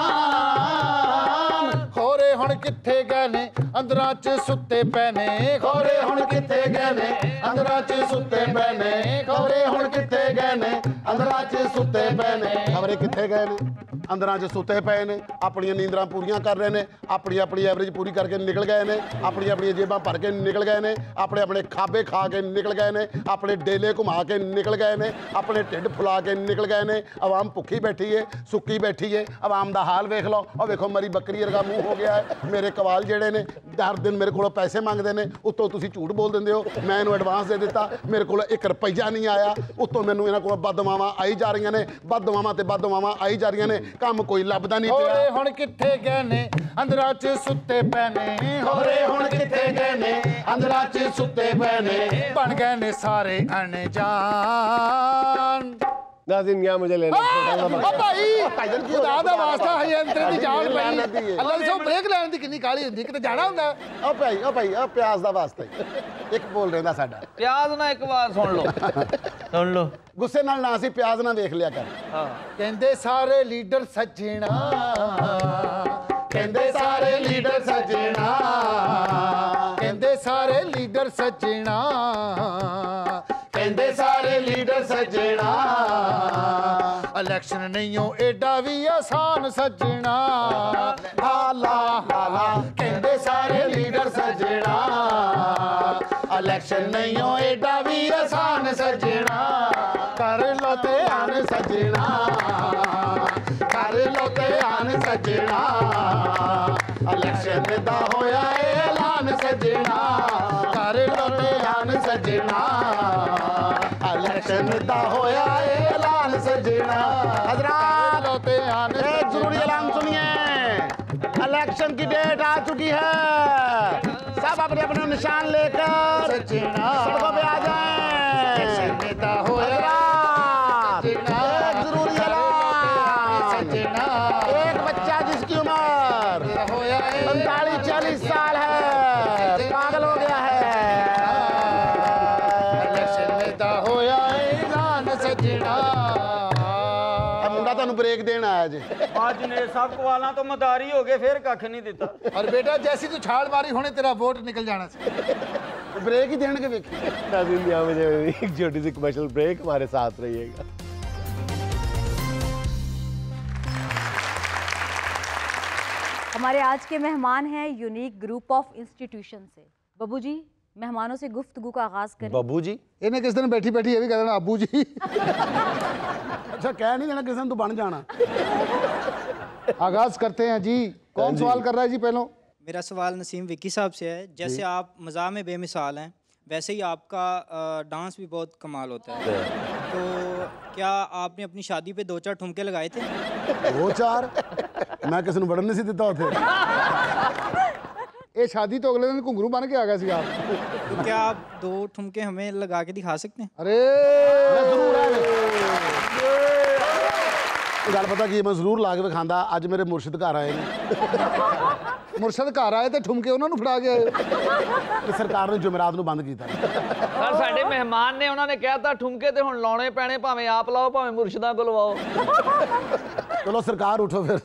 ਮਕਾਨ। ਹੋਰੇ ਹੁਣ ਕਿੱਥੇ ਗਏ ਨੇ, ਅੰਦਰਾਂ 'ਚ ਸੁੱਤੇ ਪਏ ਨੇ। ਖੋਰੇ ਹੁਣ ਕਿੱਥੇ ਗਏ ਨੇ, ਅੰਦਰਾਂ 'ਚ ਸੁੱਤੇ ਪਏ ਨੇ। ਖੋਰੇ ਹੁਣ ਕਿੱਥੇ ਗਏ ਨੇ, ਅੰਦਰਾਂ 'ਚ ਸੁੱਤੇ ਪਏ ਨੇ। ਖਬਰੇ ਕਿੱਥੇ ਗਏ ਨੇ, ਅੰਦਰਾਂ 'ਚ ਸੁੱਤੇ ਪਏ ਨੇ। ਆਪਣੀਆਂ ਨੀਂਦਰਾਂ ਪੂਰੀਆਂ ਕਰ ਰਹੇ ਨੇ, ਆਪਣੀ ਆਪਣੀ ਐਵਰੇਜ ਪੂਰੀ ਕਰਕੇ ਨਿਕਲ ਗਏ ਨੇ, ਆਪਣੀ ਆਪਣੀਆਂ ਜੇਬਾਂ ਭਰ ਕੇ ਨਿਕਲ ਗਏ ਨੇ, ਆਪਣੇ ਆਪਣੇ ਖਾਬੇ ਖਾ ਕੇ ਨਿਕਲ ਗਏ ਨੇ, ਆਪਣੇ ਡੇਲੇ ਘੁਮਾ ਕੇ ਨਿਕਲ ਗਏ ਨੇ, ਆਪਣੇ ਢਿੱਡ ਫੁਲਾ ਕੇ ਨਿਕਲ ਗਏ ਨੇ। ਆਵਾਮ ਭੁੱਖੀ ਬੈਠੀ ਏ, ਸੁੱਕੀ ਬੈਠੀ ਏ। ਆਵਾਮ ਦਾ ਹਾਲ ਵੇਖ ਲਓ, ਉਹ ਵੇਖੋ ਮਰੀ ਬੱਕਰੀ ਵਰਗਾ ਮੂੰਹ ਹੋ ਗਿਆ ਹੈ। ਮੇਰੇ ਕਵਾਲ ਜਿਹੜੇ ਨੇ ਹਰ ਦਿਨ ਮੇਰੇ ਕੋਲੋਂ ਪੈਸੇ ਮੰਗਦੇ ਨੇ, ਉੱਤੋਂ ਤੁਸੀਂ ਝੂਠ ਬੋਲ ਦਿੰਦੇ ਹੋ। ਮੈਂ ਇਹਨੂੰ ਐਡਵਾਂਸ ਦੇ ਦਿੱਤਾ, ਮੇਰੇ ਕੋਲ ਇੱਕ ਰੁਪਈਆ ਨਹੀਂ ਆਇਆ, ਉੱਤੋਂ ਮੈਨੂੰ ਇਹਨਾਂ ਕੋਲ ਬਦਦੁਆਵਾਂ ਆਈ ਜਾ ਰਹੀਆਂ ਨੇ, ਬਦਦੁਆਵਾਂ ਤੇ ਬਦਦੁਆਵਾਂ ਆਈ ਜਾ ਰਹੀਆਂ ਨੇ। ਕੰਮ ਕੋਈ ਲੱਭਦਾ ਨਹੀਂ ਹੋਰੇ ਪਿਆ। ਹੁਣ ਕਿੱਥੇ ਗਏ ਨੇ, ਅੰਦਰਾਂ 'ਚ ਸੁੱਤੇ ਪਏ ਨੇ। ਹੋਰੇ ਹੁਣ ਕਿੱਥੇ ਗਏ ਨੇ, ਅੰਦਰਾਂ 'ਚ ਸੁੱਤੇ ਪਏ ਨੇ। ਬਣ ਗਏ ਨੇ ਸਾਰੇ ਅਣਜਾਨ। नाज़रीन यहाँ मुझे लेना ਓ ਭਾਈ ਖੁਦਾ ਦਾ ਵਾਸਤਾ ਹੈ ਅੰਤਰੇ ਦੀ ਜਾਨ ਪਈ। ਅੱਲਾ ਦੀ ਸੋ ਬ੍ਰੇਕ ਲੈਣ ਦੀ ਕਿੰਨੀ ਕਾਲੀ ਹੁੰਦੀ, ਕਿਤੇ ਜਾਣਾ ਹੁੰਦਾ। ਉਹ ਭਾਈ ਉਹ ਭਾਈ ਉਹ ਪਿਆਜ਼ ਦਾ ਵਾਸਤਾ ਹੀ ਇੱਕ ਬੋਲ ਰਹਿੰਦਾ ਸਾਡਾ। ਪਿਆਜ਼ ਨਾ ਇੱਕ ਵਾਰ ਸੁਣ ਲਓ, ਸੁਣ ਲਓ। ਗੁੱਸੇ ਨਾਲ ਨਾ ਅਸੀਂ ਪਿਆਜ਼ ਨਾ ਵੇਖ ਲਿਆ ਕਰ। ਕਹਿੰਦੇ ਸਾਰੇ ਲੀਡਰ ਸੱਜਣਾ, ਕਹਿੰਦੇ ਸਾਰੇ ਲੀਡਰ ਸੱਜਣਾ, ਕਹਿੰਦੇ ਸਾਰੇ ਲੀਡਰ ਸੱਜਣਾ, कहंदे सारे लीडर सजना इलेक्शन नहीं हो एडा भी आसान सजना हाला हाला कहंदे सारे लीडर सजना इलेक्शन नहीं हो एडा भी आसान सजना कर लो ध्यान सजना कर लो ध्यान सजना इलेक्शन दा होया ऐलान सजना कर लो ध्यान सजना इलेक्शन दा होया ऐलान सजना हजरात एक जरूरी ऐलान सुनिए, इलेक्शन की डेट आ चुकी है। सब अपने अपने निशान लेकर सड़कों पे आ जाएं। हजरात एक जरूरी ऐलान, एक बच्चा जिसकी उम्र पैंतालीस चालीस साल है पागल हो गया है। मुंडा तुहानू ब्रेक देना आया जी। आज जुनेद साहब को वाला तो मदारी हो गए फिर कख नहीं दिता। और बेटा जैसी तू छाल मारी होने तेरा वोट निकल जाना सी। ब्रेक ही देने के वेख। नाज़रीन, यहाँ मुझे एक छोटी सी कमर्शियल ब्रेक, हमारे साथ रहिएगा। हमारे आज के मेहमान हैं यूनिक ग्रुप ऑफ इंस्टीट्यूशन से। बब्बू जी, मेहमानों से गुफ्तगू का आगाज करें। बब्बू जी, इन्हें किस दिन बैठी बैठी ये भी कह देना अब्बू जी। अच्छा कह नहीं देना किस दिन तू बन जाना। आगाज करते हैं जी। कौन सवाल कर रहा है जी? पहले मेरा सवाल नसीम विक्की साहब से है। जैसे आप मज़ाह में बेमिसाल हैं, वैसे ही आपका डांस भी बहुत कमाल होता है। तो क्या आपने अपनी शादी पे दो चार ठुमके लगाए थे? दो चार? मैं किसी ने बड़न नहीं सी दिता होते। ये शादी तो अगले दिन घुंघरू बन के आ गया सी आप। तो क्या आप दो ठुमके हमें लगा के दिखा सकते हैं? अरे जरूर गल पता की मैं जरूर ला के विखांदा। अज मेरे मुर्शिद घर आए ने। मुर्शिद घर आए तो ठुमके उन्होंने फड़ा के आए। सरकार ने जुमेरात ਨੂੰ ਬੰਦ ਕੀਤਾ। ਸਰ ਸਾਡੇ ਮਹਿਮਾਨ ਨੇ, ਉਹਨਾਂ ਨੇ ਕਹਿਤਾ ਠੁਮਕੇ ਤੇ ਹੁਣ ਲਾਉਣੇ ਪੈਣੇ, ਭਾਵੇਂ ਆਪ ਲਾਓ ਭਾਵੇਂ ਮੁਰਸ਼ਿਦਾਂ ਕੋਲ ਲਵਾਓ। चलो सरकार उठो फिर।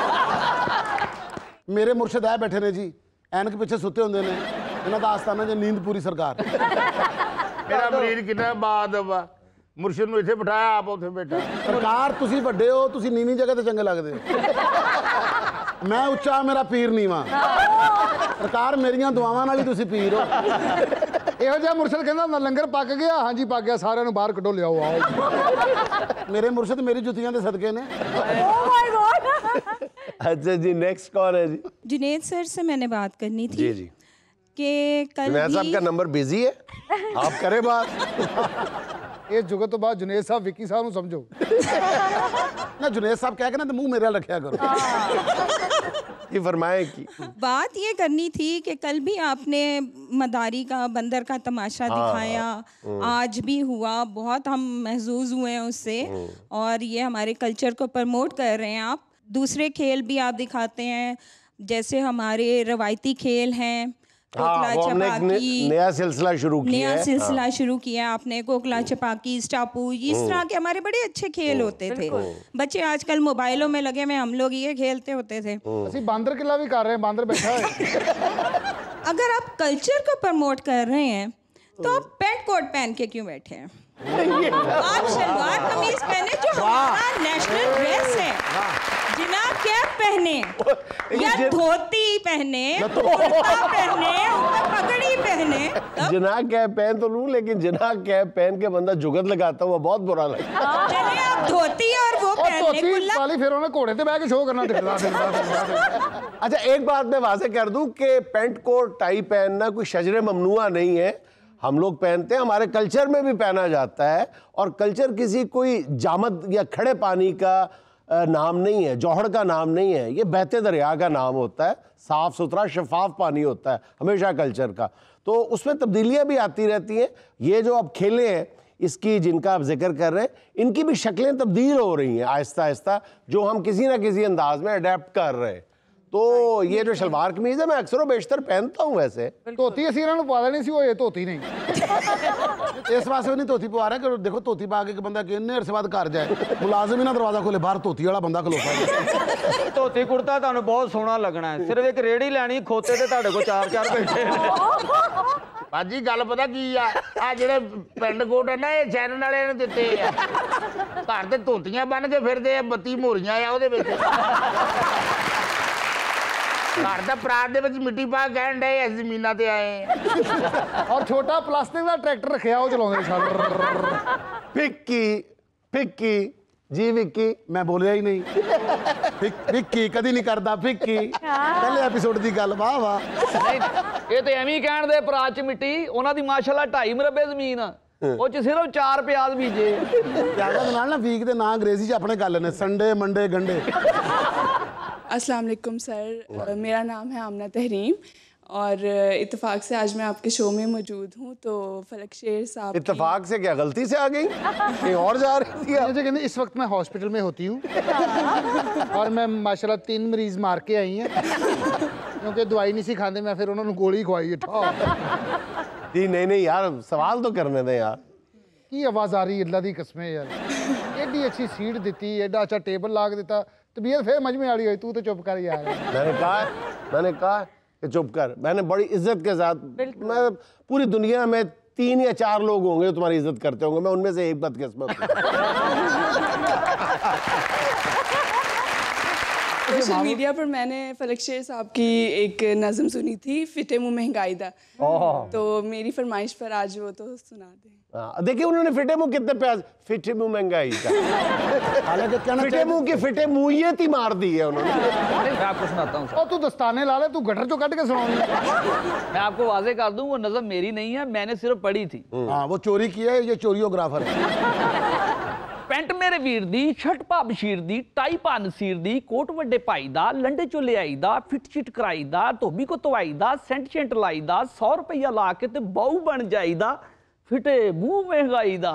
मेरे मुर्शिद है बैठे ने जी, ਐਨਕ ਪਿੱਛੇ ਸੁੱਤੇ ਹੁੰਦੇ ਨੇ। ਇਹਨਾਂ ਦਾ ਆਸਤਾਨਾ ਜੇ ਨੀਂਦ ਪੂਰੀ ਸਰਕਾਰ। ਮੇਰਾ ਮਰੀਜ਼ ਕਿੰਨਾ ਬਾਦ ਵਾ, ਮੁਰਸ਼ਿਦ ਨੂੰ ਇੱਥੇ ਬਿਠਾਇਆ, ਆਪ ਉੱਥੇ ਬੈਠਾ। ਸਰਕਾਰ ਤੁਸੀਂ ਵੱਡੇ ਹੋ, ਤੁਸੀਂ ਨੀਵੀਂ ਜਗ੍ਹਾ ਤੇ ਚੰਗੇ ਲੱਗਦੇ ਹੋ। ਮੈਂ ਉੱਚਾ, ਮੇਰਾ ਪੀਰ ਨੀਵਾਂ। ਸਰਕਾਰ ਮੇਰੀਆਂ ਦੁਆਵਾਂ ਨਾਲ ਹੀ ਤੁਸੀਂ ਪੀਰ ਹੋ। ਇਹੋ ਜਿਹਾ ਮੁਰਸ਼ਿਦ ਕਹਿੰਦਾ ਹੁੰਦਾ ਲੰਗਰ ਪੱਕ ਗਿਆ। ਹਾਂਜੀ ਪੱਕ ਗਿਆ, ਸਾਰਿਆਂ ਨੂੰ ਬਾਹਰ ਕੱਢੋ, ਲਿਆਓ ਆਓ। ਮੇਰੇ ਮੁਰਸ਼ਿਦ ਮੇਰੀ ਜੁੱਤੀਆਂ ਦੇ ਸਦਕੇ ਨੇ। अच्छा जी, नेक्स्ट कौन है जी? जुनेद सर से मैंने बात करनी थी। जी जी। कि कल जुनेद साहब का नंबर बिजी है, आप करें बात। ये जुगत तो बाद जुनेद साहब विक्की साहब ਨੂੰ ਸਮਝੋ। ना जुनेद साहब कह के ना तो मुंह मेरा रखा करो। ये फरमाएं की बात ये करनी थी कि कल भी आपने मदारी का बंदर का तमाशा हाँ, दिखाया, आज भी हुआ, बहुत हम महजूज हुए हैं उससे। और ये हमारे कल्चर को प्रमोट कर रहे हैं आप। दूसरे खेल भी आप दिखाते हैं, जैसे हमारे रवायती खेल हैं, हाँ, वो हमने एक न- नया सिलसिला शुरू किया नया है। सिलसिला हाँ। शुरू किया आपने। कोकला छपाकी, स्टापू, इस तरह के हमारे बड़े अच्छे खेल होते थे। बच्चे आजकल मोबाइलों में लगे में, हम लोग ये खेलते होते थे। ਅਸੀਂ ਬਾਂਦਰ किला भी कर रहे हैं, बांदर बैठा है। अगर आप कल्चर को प्रमोट कर रहे हैं तो आप पेंट कोट पहन के क्यों बैठे हैं? आप सलवार कमीज पहने जो हमारा नेशनल ड्रेस है। जिना कैप पहने या धोती पहने, कुर्ता पहने, ऊपर पगड़ी पहने। जिना कैप पहन तो लूं, लेकिन जिना कैप पहन के बंदा जुगत लगाता हुआ बहुत बुरा लगता है। चले आप धोती और वो और पहने धोती कुल्ला। वाली फिर उन्होंने घोड़े पे बैठ के शो करना ढिल्ला ढिल्ला ढिल्ला। अच्छा, एक बात मैं वाजे कर दूं कि पेंट कोट टाई पहनना कोई शजरे ममनुआ नहीं है। हम लोग पहनते हैं, हमारे कल्चर में भी पहना जाता है। और कल्चर किसी कोई जामद या खड़े पानी का नाम नहीं है, जौहर का नाम नहीं है। ये बहते दरिया का नाम होता है। साफ़ सुथरा शफाफ पानी होता है हमेशा कल्चर का। तो उसमें तब्दीलियाँ भी आती रहती हैं। ये जो अब खेले हैं इसकी, जिनका आप जिक्र कर रहे हैं, इनकी भी शक्लें तब्दील हो रही हैं आहिस्ता आहिस्ता, जो हम किसी ना किसी अंदाज में अडेप्ट कर रहे हैं। तो ये जो शलवार कमीज है मैं अक्सर बेशतर पहनता हूँ। वैसे धोती ਅਸੀਂ ਇਹਨਾਂ ਨੂੰ ਪਾ ਦੇਣੀ ਸੀ, ਉਹ ਇਹ ਧੋਤੀ ਨਹੀਂ। इस वास्ते नहीं धोती पवा रहा कि देखो धोती पा के बंदा किन्ने अरसे बाद घर जाए, मुलाजिम ही ना दरवाजा खोले, बाहर धोती वाला बंदा खलोता है। ਧੋਤੀ ਕੁੜਤਾ ਤੁਹਾਨੂੰ ਬਹੁਤ ਸੋਹਣਾ ਲੱਗਣਾ ਹੈ। ਸਿਰਫ ਇੱਕ ਰੇੜੀ ਲੈਣੀ, ਖੋਤੇ ਤੇ ਤੁਹਾਡੇ ਕੋਲ ਚਾਰ ਚਾਰ ਬੈਠੇ ਨੇ। ਬਾਜੀ ਗੱਲ ਪਤਾ ਕੀ ਆ ਆ ਜਿਹੜੇ ਪਿੰਡ ਕੋਟ ਹੈ ਨਾ ਇਹ ਚੈਨਲ ਵਾਲਿਆਂ ਨੇ ਦਿੱਤੇ ਆ ਘਰ ਤੇ ਧੋਤੀਆਂ ਬੰਨ ਕੇ ਫਿਰਦੇ ਆ ਬੱਤੀ ਮੋਰੀਆਂ ਆ ਉਹਦੇ ਵਿੱਚ ਘਰ ਦਾ ਪਰਾਤ ਦੇ ਵਿੱਚ ਮਿੱਟੀ ਪਾ ਕਹਿਣ ਡਏ ਅਸੀਂ ਜ਼ਮੀਨਾਂ ਤੇ ਆਏ ਔਰ ਛੋਟਾ ਪਲਾਸਟਿਕ ਦਾ ਟਰੈਕਟਰ ਰੱਖਿਆ ਉਹ ਚਲਾਉਂਦੇ ਛੱਡ फिक्की फिक्की जी विक्की मैं बोलिया ही नहीं फिक्की कदी नहीं करता फिक्की पहले एपिसोड की गल वाह वाह ਇਹ ਤੇ ਐਵੇਂ ਹੀ ਕਹਿਣ ਦੇ ਪਰਾਤ ਚ ਮਿੱਟੀ ਉਹਨਾਂ ਦੀ ਮਾਸ਼ਾਅੱਲਾ ਢਾਈ ਮਰਬੇ ਜ਼ਮੀਨ ਆ ਉਹ ਚ ਸਿਰਫ ਚਾਰ ਪਿਆਜ਼ ਬੀਜੇ ਪਿਆਜ਼ਾਂ ਦੇ ਨਾਲ ਨਾ ਵੀਕ ਦੇ ਨਾਂ ਅੰਗਰੇਜ਼ੀ ਚ ਆਪਣੇ ਗੱਲ ਨੇ ਸੰਡੇ ਮੰਡੇ ਗੰਡੇ अस्सलाम वालेकुम सर मेरा नाम है आमना तहरीम और इत्तेफाक से आज मैं आपके शो में मौजूद हूँ तो फलक शेर साहब इत्तेफाक से क्या गलती से आ गई कहीं और जा रही थी मुझे कहते इस वक्त मैं हॉस्पिटल में होती हूँ और मैं माशाल्लाह तीन मरीज मार के आई हैं क्योंकि दवाई नहीं सी खाते मैं फिर उन्होंने गोली खवाई है जी नहीं नहीं यार सवाल तो करने दें यार की आवाज़ आ रही अल्लाह दी कसमें यार एडी अच्छी सीट दी एडा अच्छा टेबल ला के दिता तबीयत फिर मज में आ रही है तू तो चुप कर यार मैंने कहा मैंने कहा कि चुप कर मैंने बड़ी इज्जत के साथ मैं पूरी दुनिया में तीन या चार लोग होंगे जो तुम्हारी इज्जत करते होंगे मैं उनमें से एक बदकिस्मत हूं सोशल मीडिया पर मैंने फलक शेर साहब की एक नज़म सुनी थी फिटे मुंह महंगाई दा तो मेरी फरमाइश पर आज वो तो सुना दें देखिए उन्होंने फिटे मुंह कितने प्याज फिटे मुंह महंगाई का फिटे मुंह की फिटे मुंहियत ही मार दी है उन्होंने मैं आपको सुनाता हूँ और तू दस्ताने ला ले तू गटर चो कट के सुनाऊंगी मैं आपको वाजे कर दूं वो नज़म मेरी नहीं है मैंने सिर्फ पढ़ी थी हाँ वो चोरी किया है ये चोरियोग्राफर है ਪੈਂਟ ਮੇਰੇ ਵੀਰ ਦੀ ਸ਼ਰਟ ਭਾ ਬਸ਼ੀਰ ਦੀ ਟਾਈ ਭਾ ਨਸੀਰ ਦੀ ਕੋਟ ਵੱਡੇ ਭਾਈ ਦਾ ਲੰਡੇ ਚੋਂ ਲਿਆਈ ਦਾ ਫਿੱਟ ਚਿਟ ਕਰਾਈ ਦਾ ਧੋਬੀ ਕੋ ਤਵਾਈ ਦਾ ਸੈਂਟ ਸੈਂਟ ਲਾਈ ਦਾ ਸੌ ਰੁਪਈਆ ਲਾ ਕੇ ਤੇ ਬਾਹੂ ਬਣ ਜਾਈਦਾ ਫਿੱਟੇ ਮੂੰਹ ਮਹਿੰਗਾਈ ਦਾ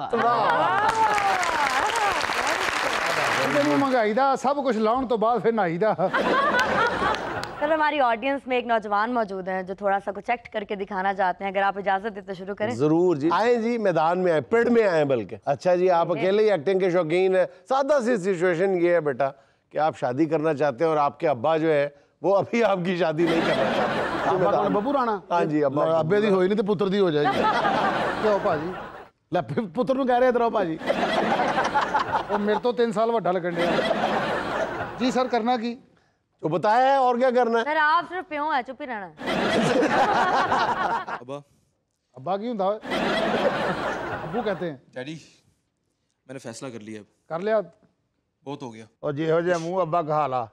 ਫਿੱਟੇ ਮੂੰਹ ਮਹਿੰਗਾਈ ਦਾ ਸਭ ਕੁਝ ਲਾਉਣ ਤੋਂ ਬਾਅਦ ਫਿਰ ਨਹਾਈ ਦਾ सर हमारी ऑडियंस में एक नौजवान मौजूद हैं जो थोड़ा सा कुछ एक्ट करके दिखाना चाहते हैं अगर आप इजाजत दें तो शुरू करें जरूर जी आए जी मैदान में आए पिंड में आए बल्कि अच्छा जी आप अकेले ही एक्टिंग के शौकीन है सादा सी सिचुएशन ये है बेटा कि आप शादी करना चाहते हैं और आपके अब्बा जो है वो अभी आपकी शादी नहीं करना चाहते बब्बू राणा हाँ जी अब्बा अब्बे दी होई नहीं तो पुत्र दी हो जाएगी क्यों भाजी ले पुत्र नु कह रहे इधर आओ भाजी वो मेरे तो तीन साल वड्डा लगन दिया जी सर करना की तो बताया है और क्या करना है सर आप सिर्फ प्यों है चुप ही रहना अब्बा अब्बा की हुंदा अब्बू कहते हैं डैडी मैंने फैसला कर लिया कर लिया बहुत हो गया और जिहो जिहा मुंह अब्बा खा ला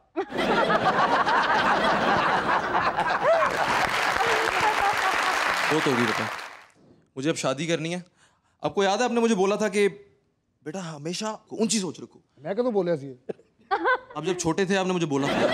बहुत हो गई बेटा मुझे अब शादी करनी है आपको याद है आपने मुझे बोला था कि बेटा हमेशा ऊंची सोच रखो मैं कदों बोलिया सी आप जब छोटे थे आपने मुझे बोला था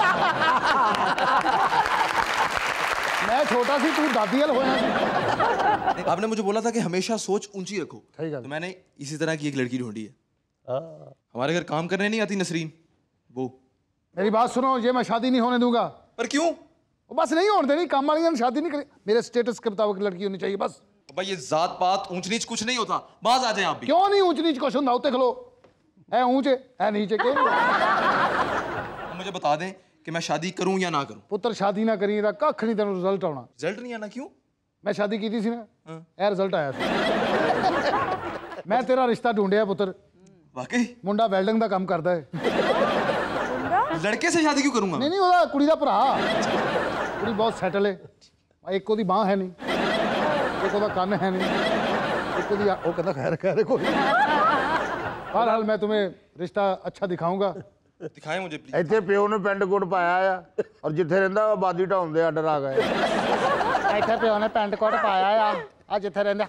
मैं छोटा सी तू दादी वाल होया आपने मुझे बोला था कि हमेशा सोच ऊंची रखो तो मैंने इसी तरह की एक लड़की ढूंढी है हमारे घर काम करने नहीं आती नसरीन वो मेरी बात सुनो ये मैं शादी नहीं होने दूंगा पर क्यों वो बस नहीं होने देनी काम वाली ने शादी नहीं करी मेरे स्टेटस के मुताबिक लड़की होनी चाहिए बस भाई ये जात पात ऊंच नीच कुछ नहीं होता बाज आ जाए आप भी क्यों नहीं ऊंच नीच कुछ होता होते खलो है ऊंचे है नीचे क्यों मुझे बता दें कि मैं शादी करूं या ना करूं पुत्र शादी ना करी दा कख नहीं तेन रिजल्ट आना रिजल्ट नहीं आना क्यों मैं शादी की थी ना ए रिजल्ट आया था मैं तेरा रिश्ता ढूंढिया पुत्र वाकई मुंडा वेल्डिंग का काम करता है लड़के से शादी क्यों करूंगा नहीं नहीं ओदा कुड़ी दा भरा कुड़ी बहुत सेटल है एक ओदी बांह है नहीं एक ओदा कान है नहीं एक ओदी ओ कहता खैर खैर कोई बहरहाल मैं तुम्हें रिश्ता अच्छा दिखाऊंगा दिखाएं मुझे प्लीज ਇੱਥੇ ਪਿਓ ਨੇ ਪੈਂਟ ਕੋਟ ਪਾਇਆ ਆ ਔਰ ਜਿੱਥੇ ਰਹਿੰਦਾ ਆਬਾਦੀ ਢਾਉਣ ਦੇ ਆਰਡਰ ਆ ਗਏ ਇੱਥੇ ਪਿਓ ਨੇ ਪੈਂਟ ਕੋਟ ਪਾਇਆ ਆ ਆ ਜਿੱਥੇ ਰਹਿੰਦਾ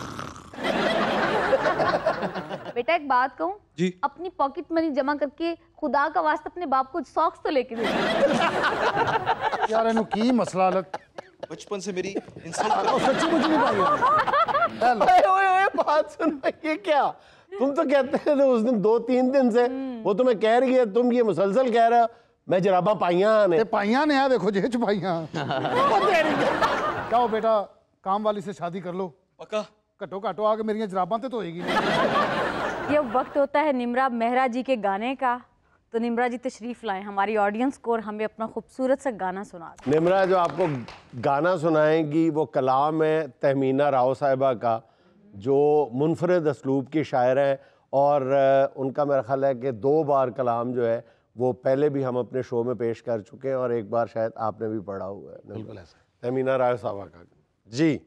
बेटा एक बात कहूँ जी अपनी पॉकेट मनी जमा करके खुदा का वास्ता अपने बाप को सॉक्स तो लेके दे यार इन्हों की मसला लग बचपन से मेरी इंसल्ट सच्ची कुछ नहीं पाई ओए ओए ओए बात सुन ये क्या तुम तो कहते थे उस दिन दो तीन दिन से वो तुम्हें कह रही है तुम ये मुसलसल कह रहे हो मैं जराबा पाइया ने पाइया ने आ देखो जेच पाइया जाओ बेटा काम वाली से शादी कर लो पक्का घटो घटो आके मेरी जराबां ते धोएगी ये वक्त होता है निमरा मेहरा जी के गाने का तो निम्रा जी तशरीफ़ लाएं हमारी ऑडियंस को और हमें अपना खूबसूरत सा गाना सुना दें। निम्रा जो आपको गाना सुनाएंगी वो कलाम है तहमीना राव साहिबा का, जो मुनफरद असलूब की शायर हैं और उनका मेरा ख्याल है कि दो बार कलाम जो है वो पहले भी हम अपने शो में पेश कर चुके हैं और एक बार शायद आपने भी पढ़ा हुआ है। बिल्कुल ऐसा तहमीना राव साहिबा का जी।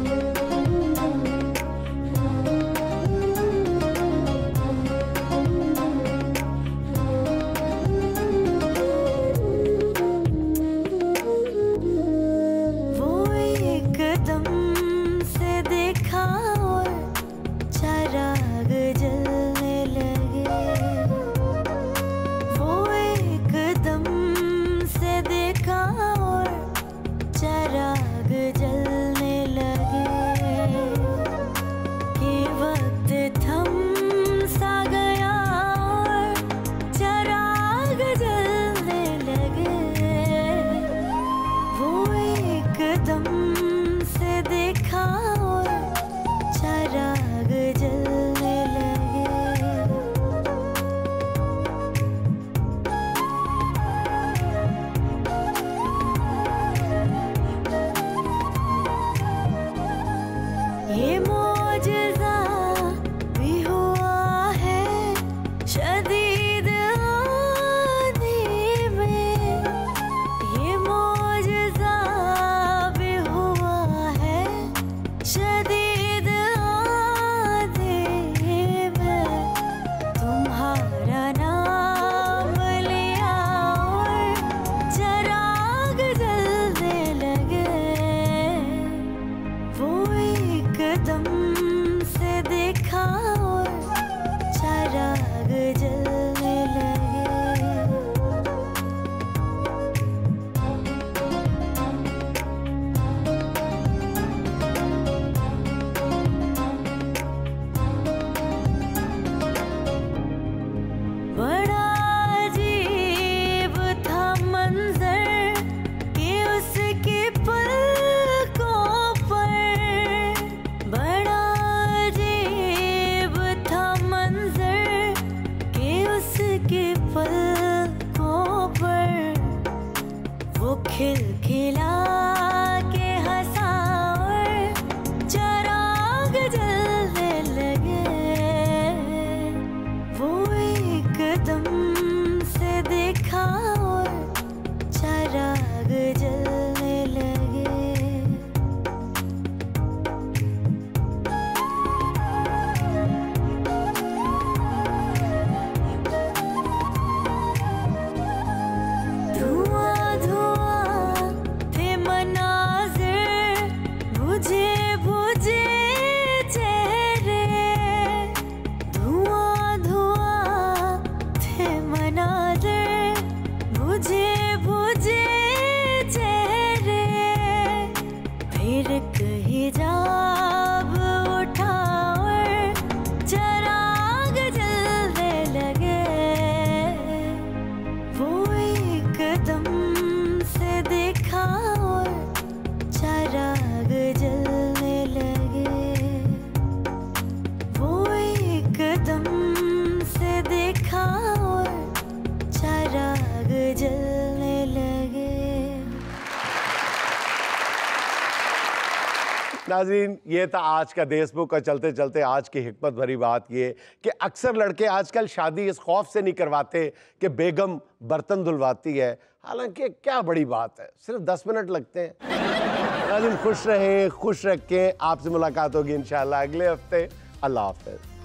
नाज़रीन, ये था आज का देशबुक और चलते चलते आज की हिकमत भरी बात ये कि अक्सर लड़के आजकल शादी इस खौफ से नहीं करवाते कि बेगम बर्तन धुलवाती है, हालांकि क्या बड़ी बात है, सिर्फ दस मिनट लगते हैं। नाज़रीन खुश रहें, खुश रखें, आपसे मुलाकात होगी इंशाअल्लाह अगले हफ्ते। अल्लाह हाफ़िज़।